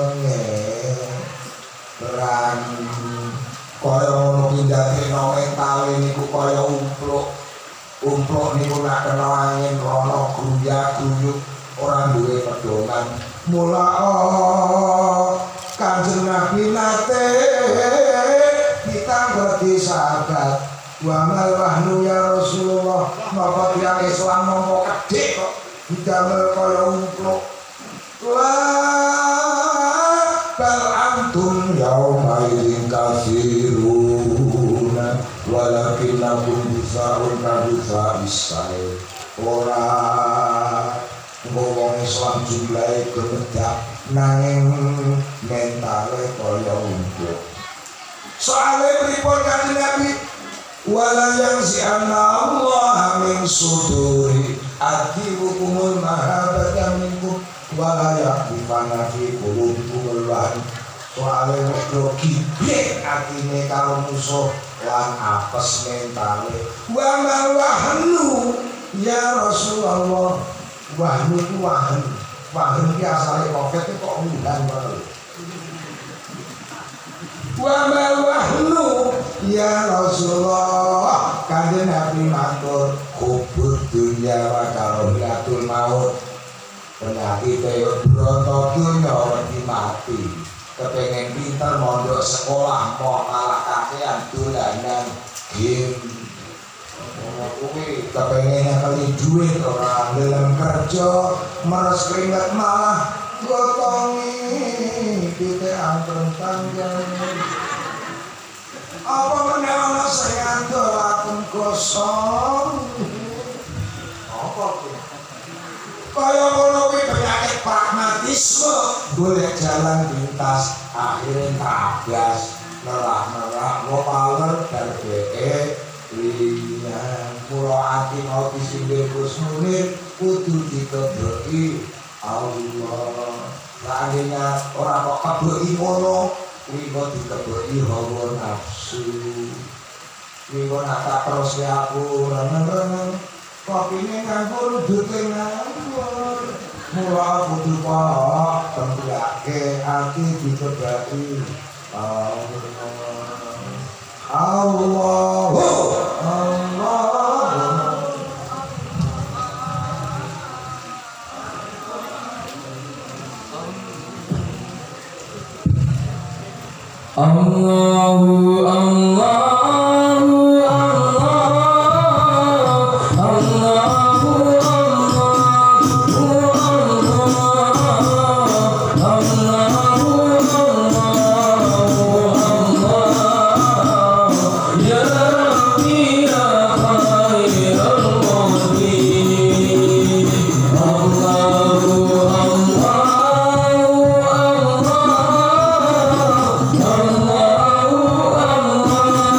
pengeran kaya ngono pindhake mental niku kaya umpluk umpluk niku nak kena angin rono gruya gruyuk ora duwe pedoman mula Kanjeng Nabi nate ditanggleti sahabat wa mal wahnu ya Rasulullah napa tiyang Islam mongko kedhik kok didamel kaya umpluk la bal antum yauma idzin kafiruna walakinnakum bisaun kabisa isai ora ngomong Islam jumlahe gemedak nanging mentale kaya umpluk soale pripun Kanjeng Nabi wala yang si Allah min suduri adi hukumul mahabata minkum wala yang dipana fi qulubikum lan soale wis do giblek atine karo musuh lan apes mentale wa mal wahnu ya Rasulullah wahnu ku wahnu wahnu ki asale covid kok mudan banget wa mal wahnu ya Rasulullah Kanjeng Nabi matur kubur dunya wa karahiyatul maut penyakit yo broto dunya wedi mati kepengen pinter mondok sekolah mau kalah kakean dolanan game kuwi kepengen kali duit ora gelem kerja meres keringet malah gotongi kita antrem tanggal apa menewang saya doakan kosong apa itu kaya kalau penyakit pragmatisme boleh jalan lintas akhirnya tablas nerah-nerah ngopaler dan be linya pulau hati mau disindir Gus Munir kudu dikebeki Allah seandainya orang kok kebeki ngono wiko dikebeki hawa nafsu wiko nata terus ya aku reneng-reneng kopine nganggur dute nganggur mula kudu kok tembiake hati dikebeki Allah Allah Allah Allahu Allahu Allah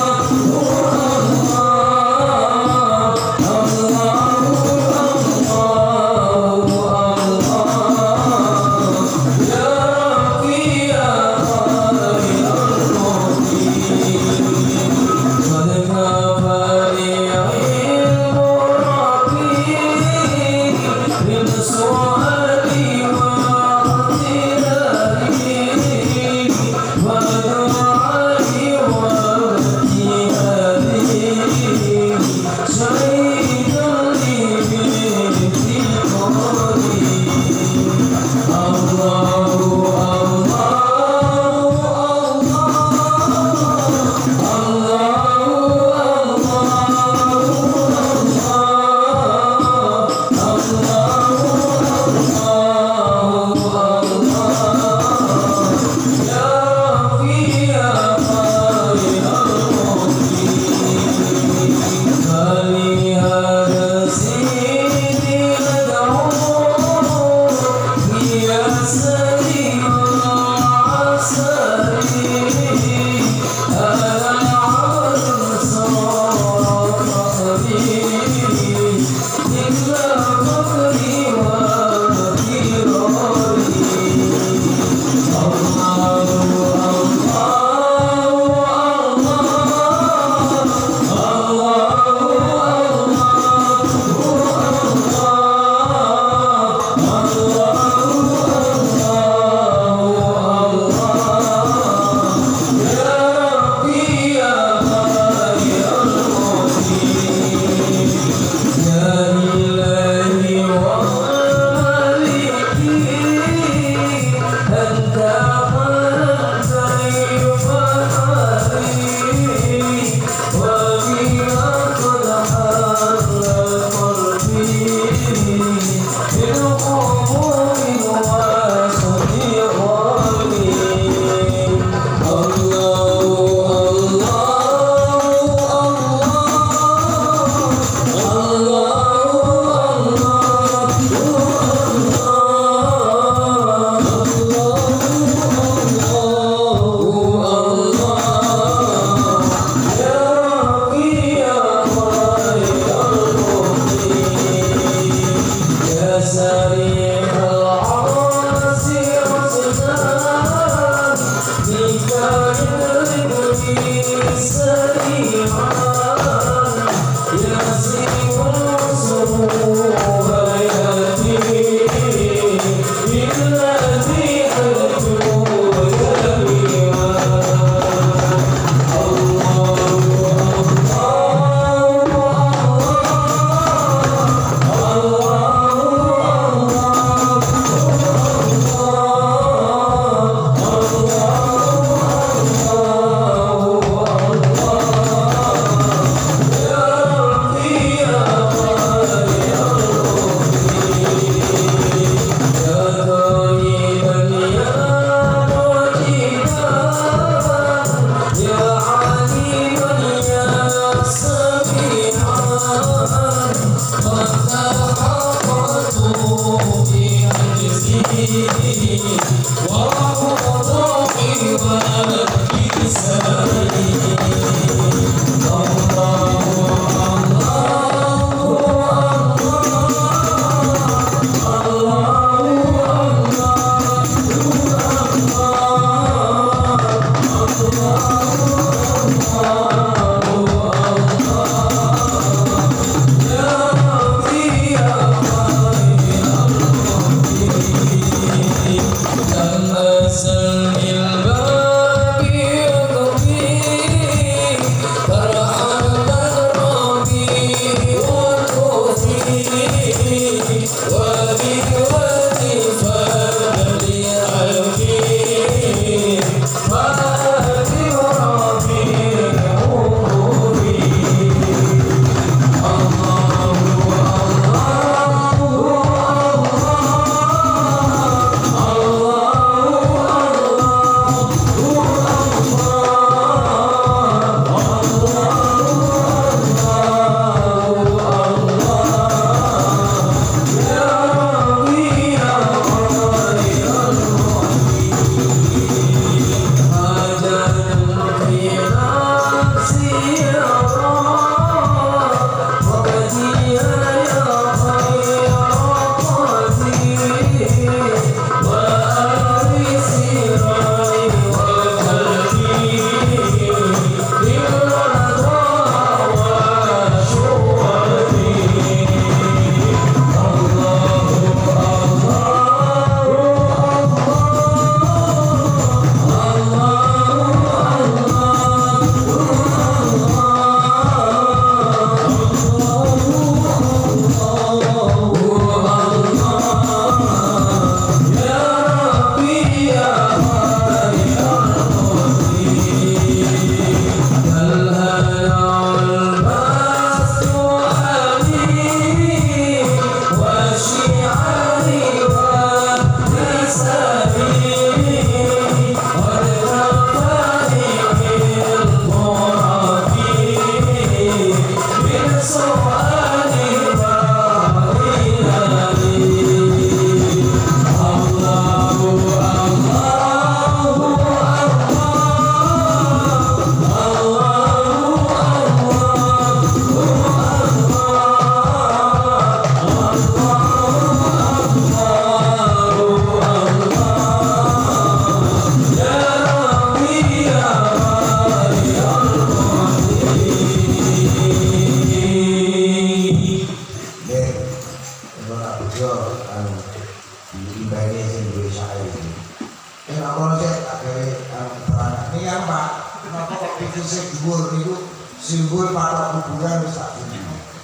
simbol pada kuburan wis tak ini.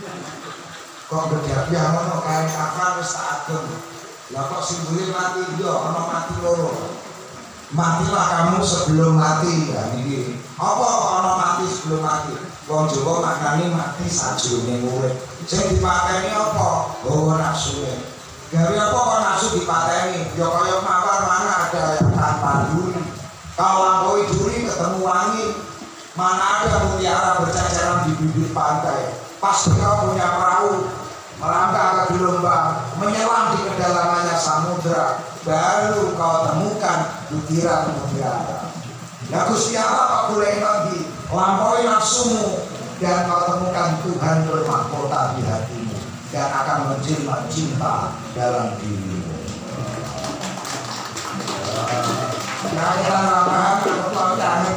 Kok berjabi ana kain kafan wis tak agem. Lah kok simbole mati yo ana mati loro. Matilah kamu sebelum mati ya niki. Apa kok ana mati sebelum mati? Wong Jawa maknane mati sajrone urip. Sing dipateni apa? Oh nafsune. Gawe apa kok nafsu dipateni? Ya kaya mawar mana ada yang tanpa duri. Kalau lampaui duri ketemu wangi. Mana ada mutiara berceceran di bibir pantai. Pasti kau punya perahu melangkah ke gelombang, menyelam di kedalamannya samudra. Baru kau temukan butiran mutiara. Ya Gusti Allah kau boleh lagi lampaui nafsumu dan kau temukan Tuhan bermahkota di hatimu dan akan menjelma cinta dalam dirimu. Nah, kita ramah atau jangan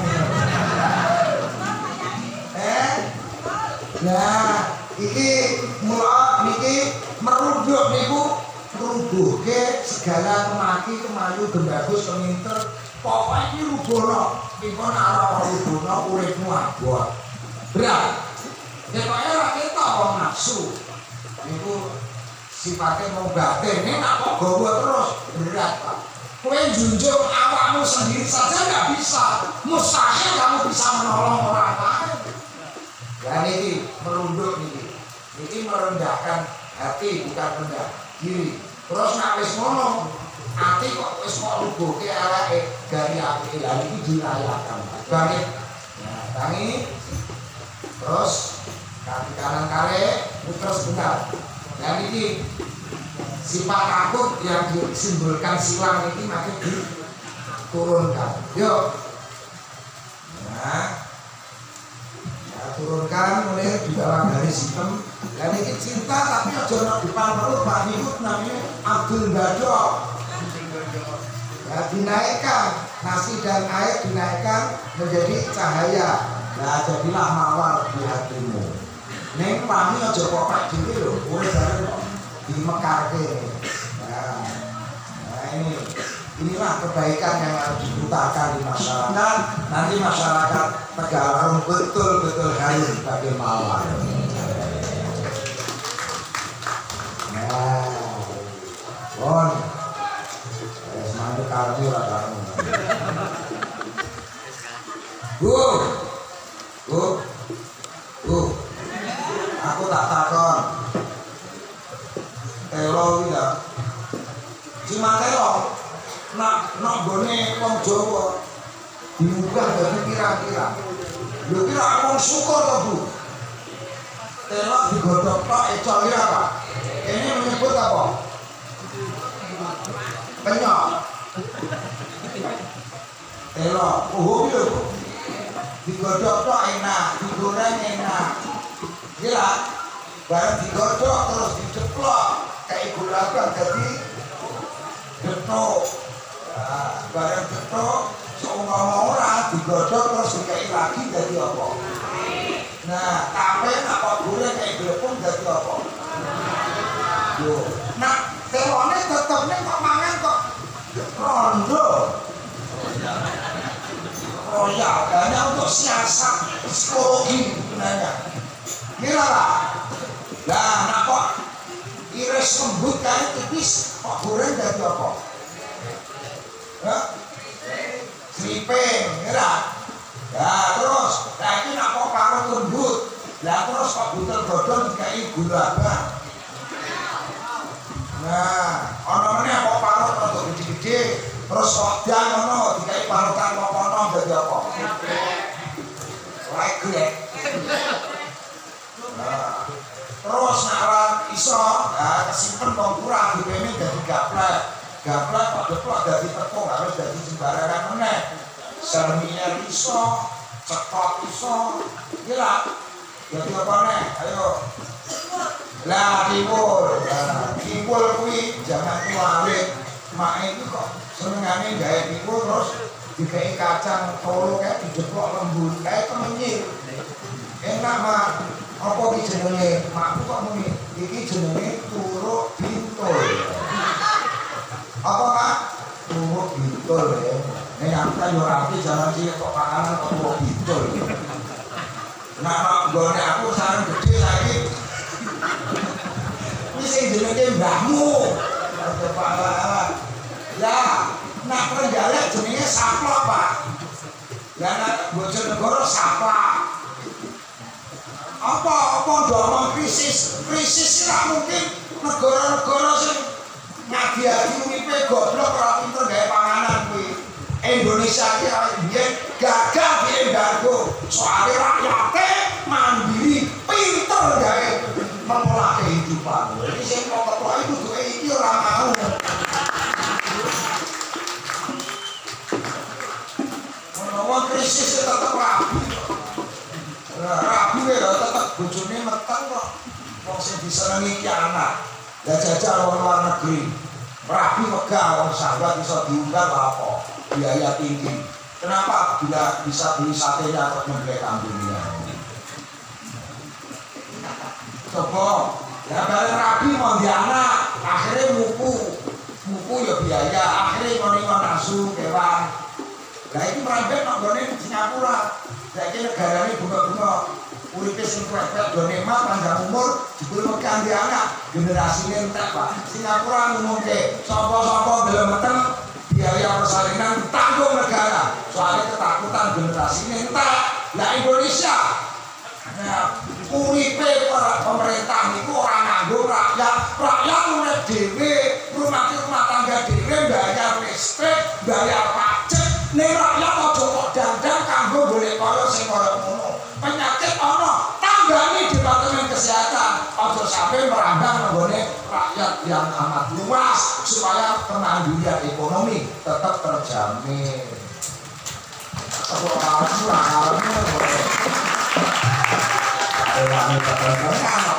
nah, iki mulai niki meruduk niku rubuhke segala kemaki kemayu gembagus keminter pokoknya iki rubono niku nek ora rubono uripmu abot berat nek kok ora ketok wong nafsu niku sifate mau batin nek kok gawa terus berat Pak kowe junjung awakmu sendiri saja nggak bisa mustahil kamu bisa menolong orang lain. Ya niki merunduk niki, niki merendahkan hati bukan rendah diri. Terus nak wis ngono, hati kok wis kok rubuhke awake dari apike lha iki dirayakan. Bangkit. Nah, tangi. Terus kaki kanan kare, terus benar. Dan niki sifat takut yang disimbolkan silang niki makin diturunkan. Yuk. Nah, turunkan mulai di dalam garis hitam dan ini cinta tapi aja nak dipalmerut Pak Nikut namanya Abdul Badok ya dinaikkan nasi dan air dinaikkan menjadi cahaya nah jadilah mawar di hatimu neng wangi aja kokak diri loh boleh jalan di mekarke nah, nah ini inilah kebaikan yang harus diputarkan di masyarakat. Nanti masyarakat Tegalarung betul-betul hayu sebagai mawar. telo iki ya. Cuma telo nak nak gone wong Jawa diubah dadi kira-kira. Lho kira wong syukur to, Bu. Telo digodhog tok ecok kira apa? Ini menyebut apa? Penyok. Telo, oh lho. Digodhog tok enak, digoreng enak. Gila. Barang digodhog terus diceplok kayak gula abang jadi getuk. Nah, barang getuk seumur orang digodhog terus dikai lagi jadi apa? Nah, tape apa goreng kayak glepung jadi apa? Yo, nah telone tetep ning kok mangan kok rondo. Oh ya, hanya untuk siasat psikologi sebenarnya. Gila lah. Lah, nak kok iris kembut kayak tipis kok goreng jadi apa? Ya? Sriping, gila. Nah, terus, nah ini nak kok parut kembut. Lah terus kok butel dodol dikai gula abang. Nah, ono meneh kok parut untuk gede-gede. Terus kok dan ono dikai parutan kok ono jadi apa? Like Nah, terus nak iso, nah kesimpen wong kurang dipene dadi gaplek. Gaplek kok deplok dadi tepung harus dadi sembarangan meneh. Sermier iso, cekok iso. Gila. Jadi apa nih? Ayo. Lah timbul. Nah, timbul kuwi jangan kuwi. Mak iki kok senengane gawe timbul terus dikai kacang tolo kayak dijeplok lembut kayak kemenyir. Enak mah. Apa iki jenenge? Makku kok muni iki jenenge turuk bintul. Apa Pak? Turuk bintul ya. Nek aku kan yo rapi jalan sih kok pakanan kok turuk bintul. Nah, nek gone aku sareng gede saiki. Iki sing jenenge mbahmu. Kepala. Lah, nak Trenggalek jenenge saplok, Pak. Lah nek Bojonegoro saplak. Apa apa ngomong krisis krisis ora mungkin negara-negara sing nyadiaki uripe goblok ora pinter gawe panganan kuwi. Indonesia iki biyen gagal di embargo soalnya rakyate mandiri pinter gawe mengolah kehidupan. Iki sing kok ketua itu duwe iki ora mau. Ono krisis tetep rapi. Rabi ya tetep bojone meteng kok. Wong sing disenengi ki anak. Lah jajal wong luar negeri. Rabi megah wong sahabat bisa diundang apa? Biaya tinggi. Kenapa? Bila bisa beli satenya atau membeli kambingnya. Coba, ya bareng Rabi mau di anak, akhirnya muku, muku ya biaya, akhirnya mau nih nasu kewan. Lah itu merambet nak gone Singapura. Saiki negarane bunga-bunga uripe sing krepek done mah panjang umur jebul mekan di anak generasine entek Pak. Singapura ngumumke sapa-sapa gelem meteng biaya persalinan tanggung negara. Soalnya ketakutan generasine entek. Lah Indonesia nah uripe pemerintah niku ora nganggo rakyat. Rakyat urip dhewe, rumah rumah tangga dhewe, bayar listrik, bayar pajak. Nek rakyat aja kok dandang kanggo golek kaya sing kaya ngono. Penyakit ana, tanggane Departemen Kesehatan aja sampai merambah nggone rakyat yang amat luas supaya kemandirian ekonomi tetap terjamin. Apa kamu lakarnya Elani kata-kata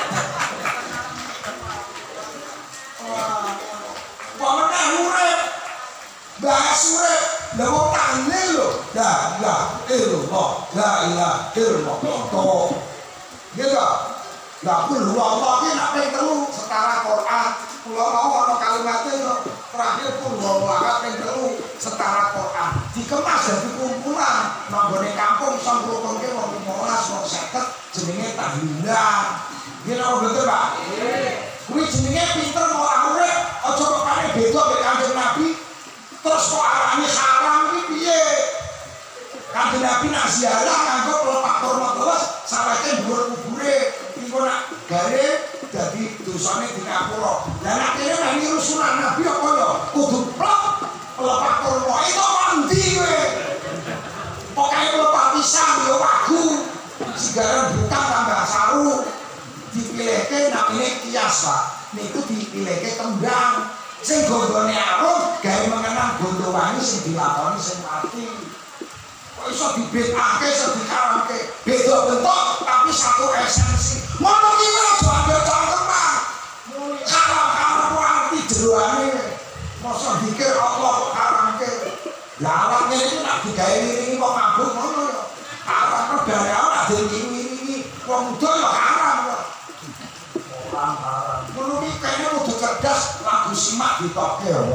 Pemenang urip bahas urip lha wong tahlil lho la ilaha illallah la ilaha illallah to gitu la kul huwallahu ki nek ping telu setara Quran kula mau ana kalimat itu terakhir kul huwallahu ping telu setara Quran dikemas dadi kumpulan nang gone kampung iso ngrukunke wong lima belas wong seket jenenge tahlilan gitu betul Pak kuwi jenenge pinter kok urip aja kok kane beda mek Kanjeng Nabi. Terus kok arane haram iki piye? Kanjeng Nabi nak ziarah nganggo lepak hormat terus sawete dhuwur kubure. Engko nak gare dadi dosane dikapura ngapura. Lah nek kene nek niru sunah Nabi apa ya kudu plek pelepak kurma itu mandi kowe. Pokoke pelepak pisang ya wagu. Sigaran bukan tambah saru. Dipilihke namine kias, Pak. Niku dipilihke kembang. Sing gondone arum gawe mengenang gondo wangi sing dilakoni sing mati. Kok iso dibedake iso dikaramke. Beda bentuk tapi satu esensi. Ngono ki aja ambil cangkeman. Muni haram-haram arti jeroane. Mosok dikir Allah kok karamke. Lah awake iki nek digawe wiringi kok mabuk ngono ya. Haram bare ora diwiringi. Wong muda ya haram kok. Ora haram. Ngono ki kene kudu cerdas lagu simak ditokke ya.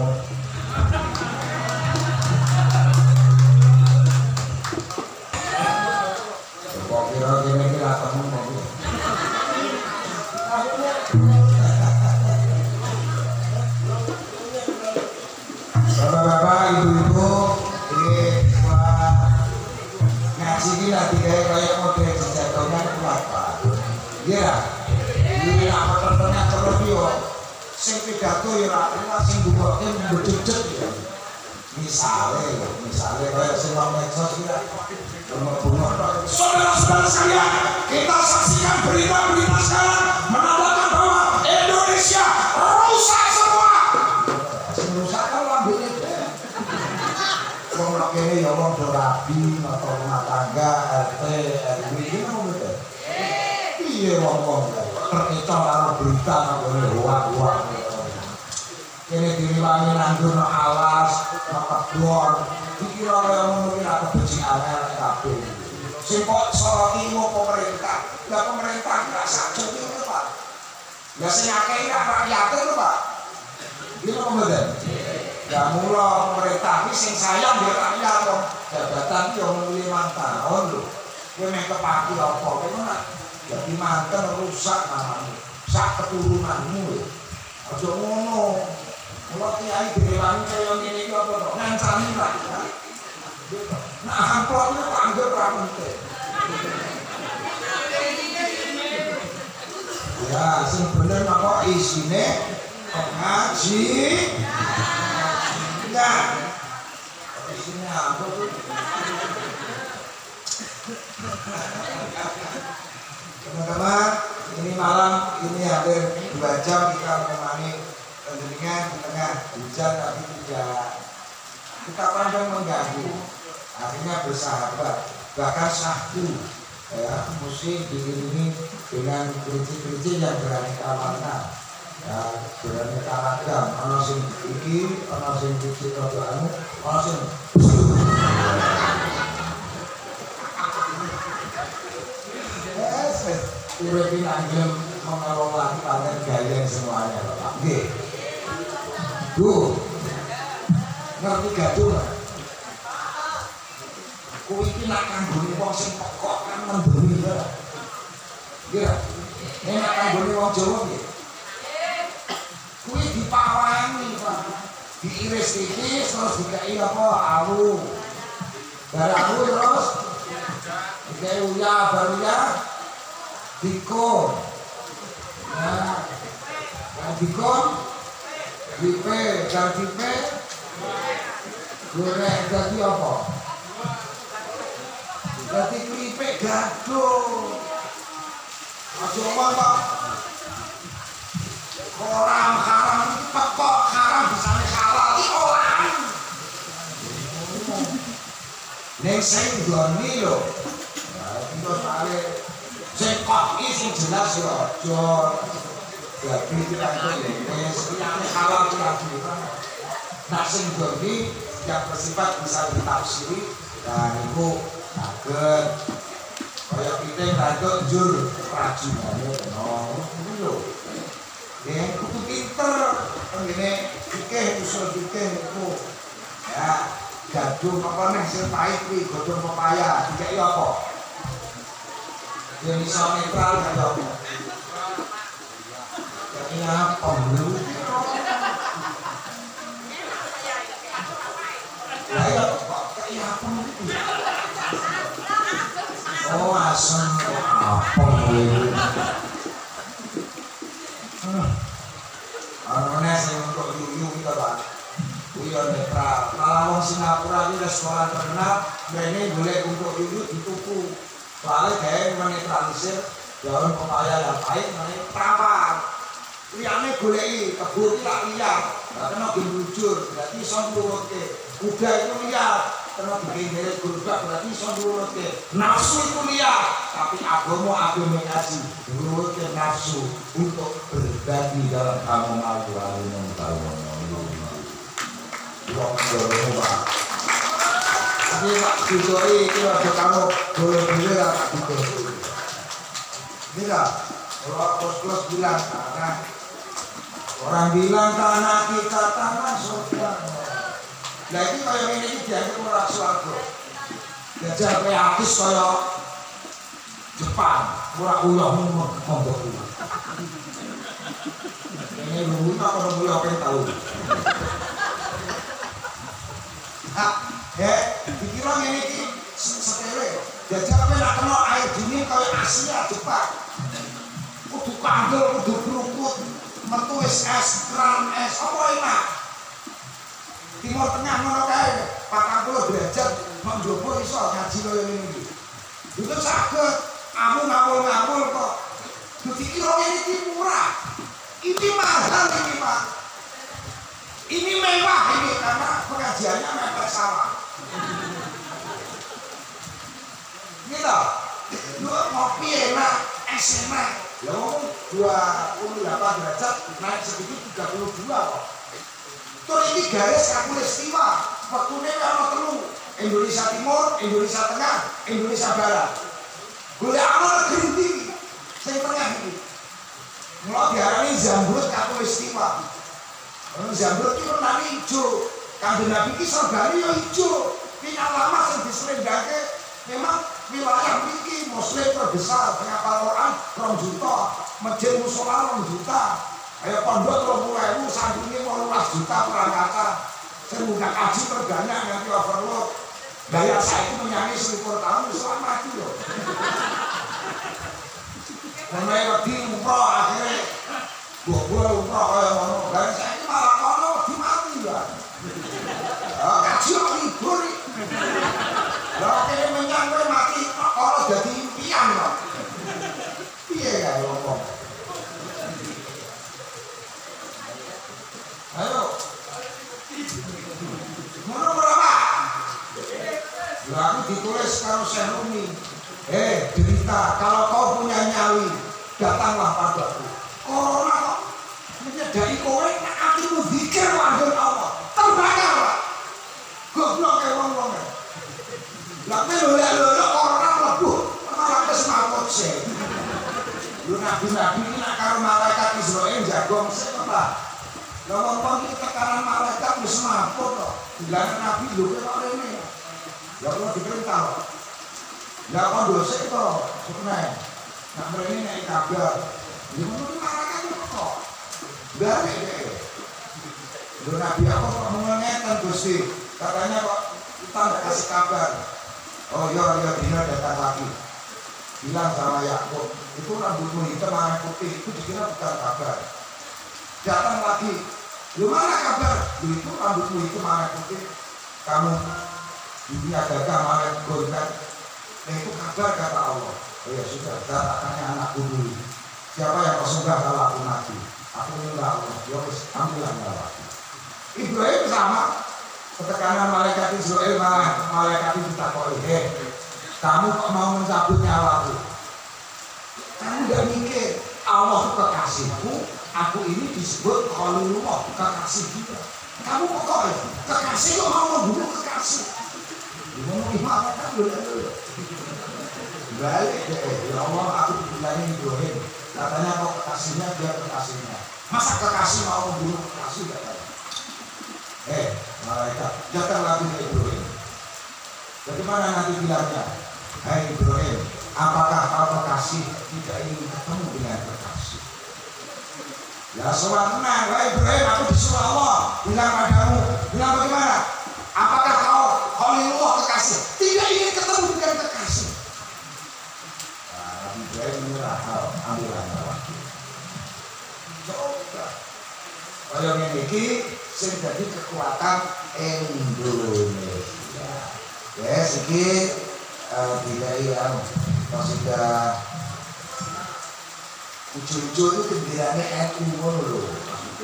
Kok kira-kira iki ra temu kok. Bapak-bapak, ibu-ibu, ini wah ngaji ini lagi kayak kayak model jejak-jejak kuat, Pak. Iya, ini apa contohnya terlebih yo. Sing pidato ya ora sing bukoke mbecet ya. Misale ya, misale kayak sing wong medsos iki membunuh. Saudara-saudara sekalian, kita saksikan berita-berita sekarang menandakan bahwa Indonesia rusak semua. Rusak kan lambene. Wong kene ya wong rabi atau rumah tangga R T R W iki ngono to. Piye wong-wong terkecoh karo berita karo hoak-hoak. Kene diriwangi nanggur no alas, no kebon. Iki ora ngono ki ora beci angel kabeh. Sing kok soroti wong pemerintah. Lah pemerintah ora sakjane ngono, Pak. Lah sing akeh iki rakyate lho, Pak. Iki kok mboten. Ya mula pemerintah iki sing sayang ya rakyat kok. Jabatan iki yo lima tahun lho. Kowe mek kepaki apa? Kowe ora jadi manten rusak namamu. Sak keturunanmu lho. Aja ngono. Mula kiai direwangi kaya ngene iki apa to? Ngancani rakyat. Nah, amplop itu anggap rakyat. Ya, sing bener maka isine ngaji. Ya. Isine apa tuh? Teman-teman, ini malam ini hampir dua jam kita menemani pendengar di tengah hujan tapi tidak kita pandang mengganggu, akhirnya bersahabat, bahkan sahdu ya, musik diiringi dengan gereja-gereja yang beraneka warna ya, beraneka ragam, ono sing iki, ono sing iki rodoane, ono sing urip iki anggem mengelola panen gaya semuanya Pak. Nggih. Bu. Ngerti gaduh lah. Kuwi iki nak kanggone wong sing pekok kan mendemi ya. Nggih. Nek nak kanggone wong Jawa nggih. Kuwi dipawangi, Pak. Diiris tipis terus dikai apa awu. Bar awu terus dikai uya baru ya. Dikon, nah, nah dikon, dipe, dan dipe, goreng jadi apa? Jadi kripe gaduh, aja omong Pak. Orang haram pekok haram bisa halal di orang. Neng saya goni loh, nah itu soalnya. Sing kok iki sing jelas ya aja dadi wis liyane halal lagi. Nah sing dadi yang bersifat bisa ditafsiri dan iku saged kaya piting rada njur rajinane ono ngono lho. Nggih kudu pinter ngene fikih usul fikih niku. Ya gadung apa nih sing pahit kuwi godhong pepaya dikeki apa? Yang bisa netral kan apa? Jadi apa dulu? Ayo kok kayak apa? Oh asam apa dulu? Orang Singapura ini restoran terkenal, ini boleh untuk itu dituku. Soalnya kayak menetralisir daun pepaya yang baik, ini tawar. Liane goleki kebun tak liar, karena diluncur, berarti son nurutke. Kuda itu liar, karena bikin dari gurba, berarti son nurutke. Nafsu itu liar, tapi agama agama ngaji, nurutke nafsu untuk berbagi dalam kamu al-Quran yang berkawan. Wong dorong Pak. Ini Pak Didoi itu ada kamu boleh-boleh lah Pak Didoi. Ini lah, kalau kos-kos bilang karena orang bilang tanah kita tanah surga. Nah ini kayak ini dianggap orang suarga. Gajah kreatif kayak Jepang, murah ulah membok ulah. Ini dulu apa dulu apa yang tahu? Ya, dikira ini sepele. Gajah apa nak kena air dingin kayak Asia Jepang. Kudu kandel, kudu keruput. Metu es es, keran es, apa enak? Timur Tengah ngono kae, patang puluh derajat, menjopo iso ngaji kaya ngene iki. Itu saged, kamu ngapul-ngapul kok. Dadi kira ini iki murah. Ini mahal ini, Pak. Ini mewah ini karena pengajiannya mepet sawah. Ini loh, lu ngopi enak, es enak. Ya ngomong dua puluh delapan derajat naik sedikit tiga puluh dua kok. Terus ini garis khatulistiwa. Waktunya kalau telu Indonesia Timur, Indonesia Tengah, Indonesia Barat. Boleh amal negeri tinggi. Saya tengah ini. Mulai diarani Zamrud khatulistiwa. Zamrud itu warna hijau. Kanjeng Nabi ini sorgani ya hijau. Ini lama yang diselendake memang wilayah ini muslim terbesar penghafal Quran rong juta, masjid musola rong juta, kayak pondok rong puluh ribu, santri mau luas juta perangkatan. Saya buka kaji terbanyak nanti overload. Bayar saya itu menyanyi seribu tahun Islam mati loh. Namanya lagi umroh akhirnya gue umroh kayak mana. Dan saya ini malah kono di mati ya. Kaji kok libur nih. Lah kene menyang kowe mati ora dadi impian kok. Piye kae ngomong. Ayo. Ngono berapa? Lah aku ditulis karo Syekh Rumi. Eh, derita, kalau kau punya nyali, datanglah padaku. Corona kok menyedai kowe nek atimu zikir wanggon Allah. Terbakar, Pak. Goblok e wong-wong. Lah lho-lho orang mlebu malah kesemaput sih. Lu nabi-nabi ini nak karo malaikat Israel jago sik apa? Lah wong-wong iki tekanan malaikat wis semaput kok. Bilang nabi lho kok rene. Ya kok diperintah. Lah kok dosek to, sebenarnya. Nak mrene nek kabar. Lha kok malaikat kok. Balik deh. Lu nabi aku kok ngeten Gusti. Katanya kok kita enggak kasih kabar. Oh iya, iya, Dina datang lagi. Bilang sama Yakub, itu rambutmu hitam sama putih, itu dikira bukan kabar. Datang lagi, lu mana kabar? Lu itu rambutmu hitam sama putih, kamu dunia gagah sama golongan. Nah itu kabar kata Allah. Oh ya sudah, katakannya anakku dulu. Siapa yang kau suka kalau aku mati? Aku minta Allah, ya wis ambillah nyawa. Ibrahim sama. Ketekanan malaikat Israel malah malaikat itu takoi, eh kamu kok mau mencabut nyawaku? Kamu gak mikir Allah itu kekasihku, aku ini disebut Khalilullah, kekasih juga. Kamu kok kekasih kok mau membunuh kekasih? Gimana gimana kan boleh-boleh. Balik deh, ya Allah aku dibilangin Ibrahim, katanya kok kekasihnya dia kekasihnya. Masa kekasih mau membunuh kekasih gak ada? Eh, malaikat, datang lagi ke Ibrahim. Bagaimana nanti bilangnya? Hai Ibrahim, apakah kau kekasih tidak ingin ketemu dengan kekasih? Ya soal tenang, hai Ibrahim, aku disuruh Allah bilang padamu, bilang bagaimana? Apakah kau Khalilullah kekasih tidak ingin ketemu dengan kekasih? Nah, Nabi Ibrahim menyerah, ambillah nyawa. Coba. Kaya ngene iki sing dadi kekuatan Indonesia. Yes, iki uh, didai yang maksudnya ujung-ujung itu genderane N U ngono lho maksudnya.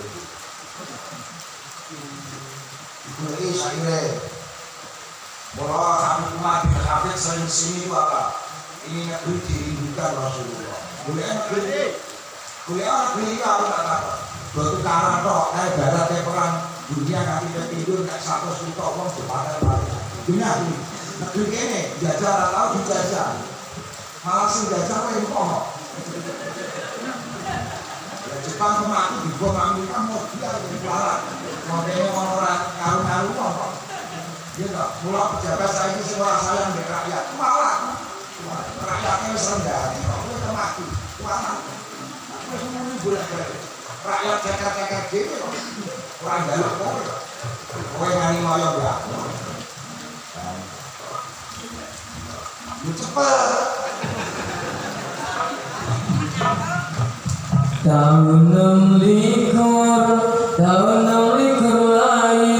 Iku iki saire. Bahwa kami umat di kafir sering sini itu apa? Ini negeri dirindukan Rasulullah. Boleh negeri, boleh negeri kalau tak apa. Batu karang tok, kayak barat kayak perang dunia nanti kita tidur kayak satu juta orang berpakai pakai. Dunia ini negeri ini jajah atau dijajah, malah sih jajah apa yang kok? Jepang kemana di bom Amerika mau dia jadi barat, modelnya orang karu-karu kok. Dia tak mulai pejabat saya itu semua sayang dari rakyat, malah rakyatnya serendah, kok dia mati, malah aku semua ini boleh-boleh. Rakyat cekak-cekak gini kok kurang galak kok kowe ngani moyo ya lu cepet tahun enam likur tahun enam likur lahir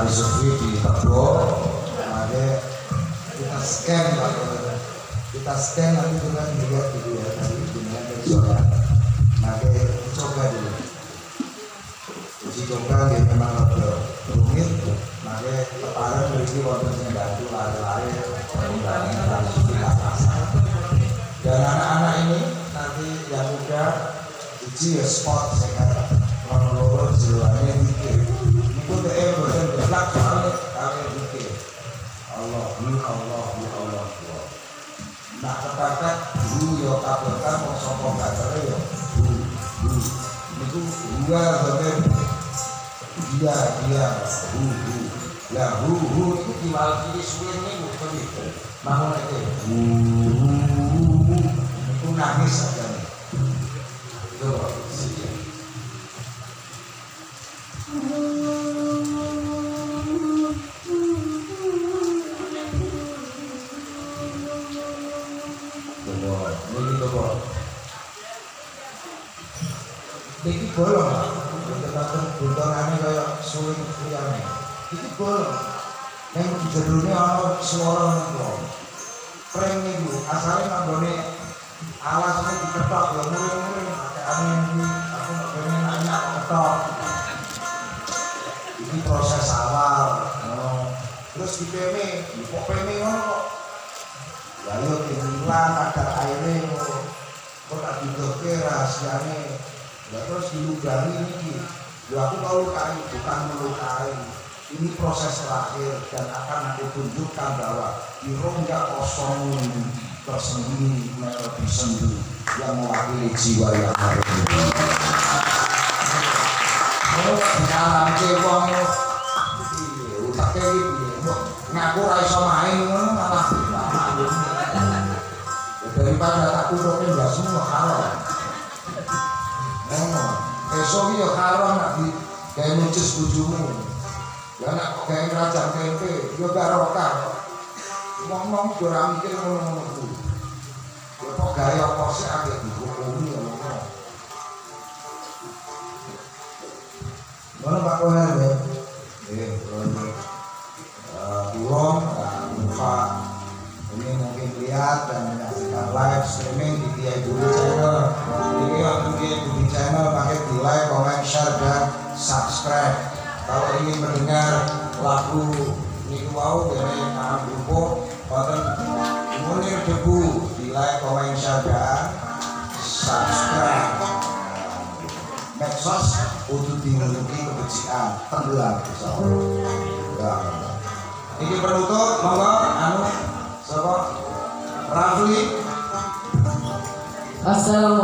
Sufi di Tebo. Makanya kita scan kita scan nanti kita lihat gitu ya tadi gimana coba. Makanya coba dulu. Uji coba dia memang agak rumit. Makanya kemarin beri wonten sing bantu lari-lari perkembangan Sufi Makassar. Dan anak-anak ini nanti yang muda uji ya spot saya kata monolog jiwanya mikir itu tuh eh bosan belak soalnya kalian mikir Allah ya Allah ya Allah nak katakan dulu ya kabarkan mau sokong gatere ya dulu dulu itu dua sampai dia dia hu hu ya hu hu itu tiwal kiri suwe ini bukan itu bangun aja hu hu itu nangis aja nih coba sih iki bolong tekan buntonane kaya suling liyane iki bolong ning jerone ana swara niku preng niku asale nggone alasane diketok ya muring-muring akeh iki aku pengen nanya ketok iki proses awal oh. Terus di P M kok P M ngono kok ya yo hilang ada airnya kok tak didoke rahasiane. Ya terus diludahi ini, ya aku mau lukai, bukan melukai. Ini proses terakhir dan akan aku tunjukkan bahwa di rongga kosong tersembunyi melodi sendu yang mewakili jiwa yang hari ini. Oh, dalam cewong, utaknya gitu, ngaku raiso main, malah daripada tak tuduknya nggak semua halal. Esok ya haram nak di kayak nucis bujumu, ya nak kayak kerajaan tempe, ya barokah. Ngomong kurang mikir ngomong itu, ya kok gaya apa sih agak dihukumi ya ngomong. Mana Pak Kohar ya? Eh, burung, lupa. Ini mungkin lihat dan menyaksikan live streaming di Kiai Budi Channel. Ini waktu Kiai Budi Channel pakai di like, comment, share dan subscribe. Kalau ingin mendengar lagu niku wau dari Kang Bupo, wonten Munir Debu di like, comment, share dan subscribe. Medsos untuk dimiliki kebencian tenggelam insyaallah. Ini penutup, monggo anu Sopo Rafli. Assalamualaikum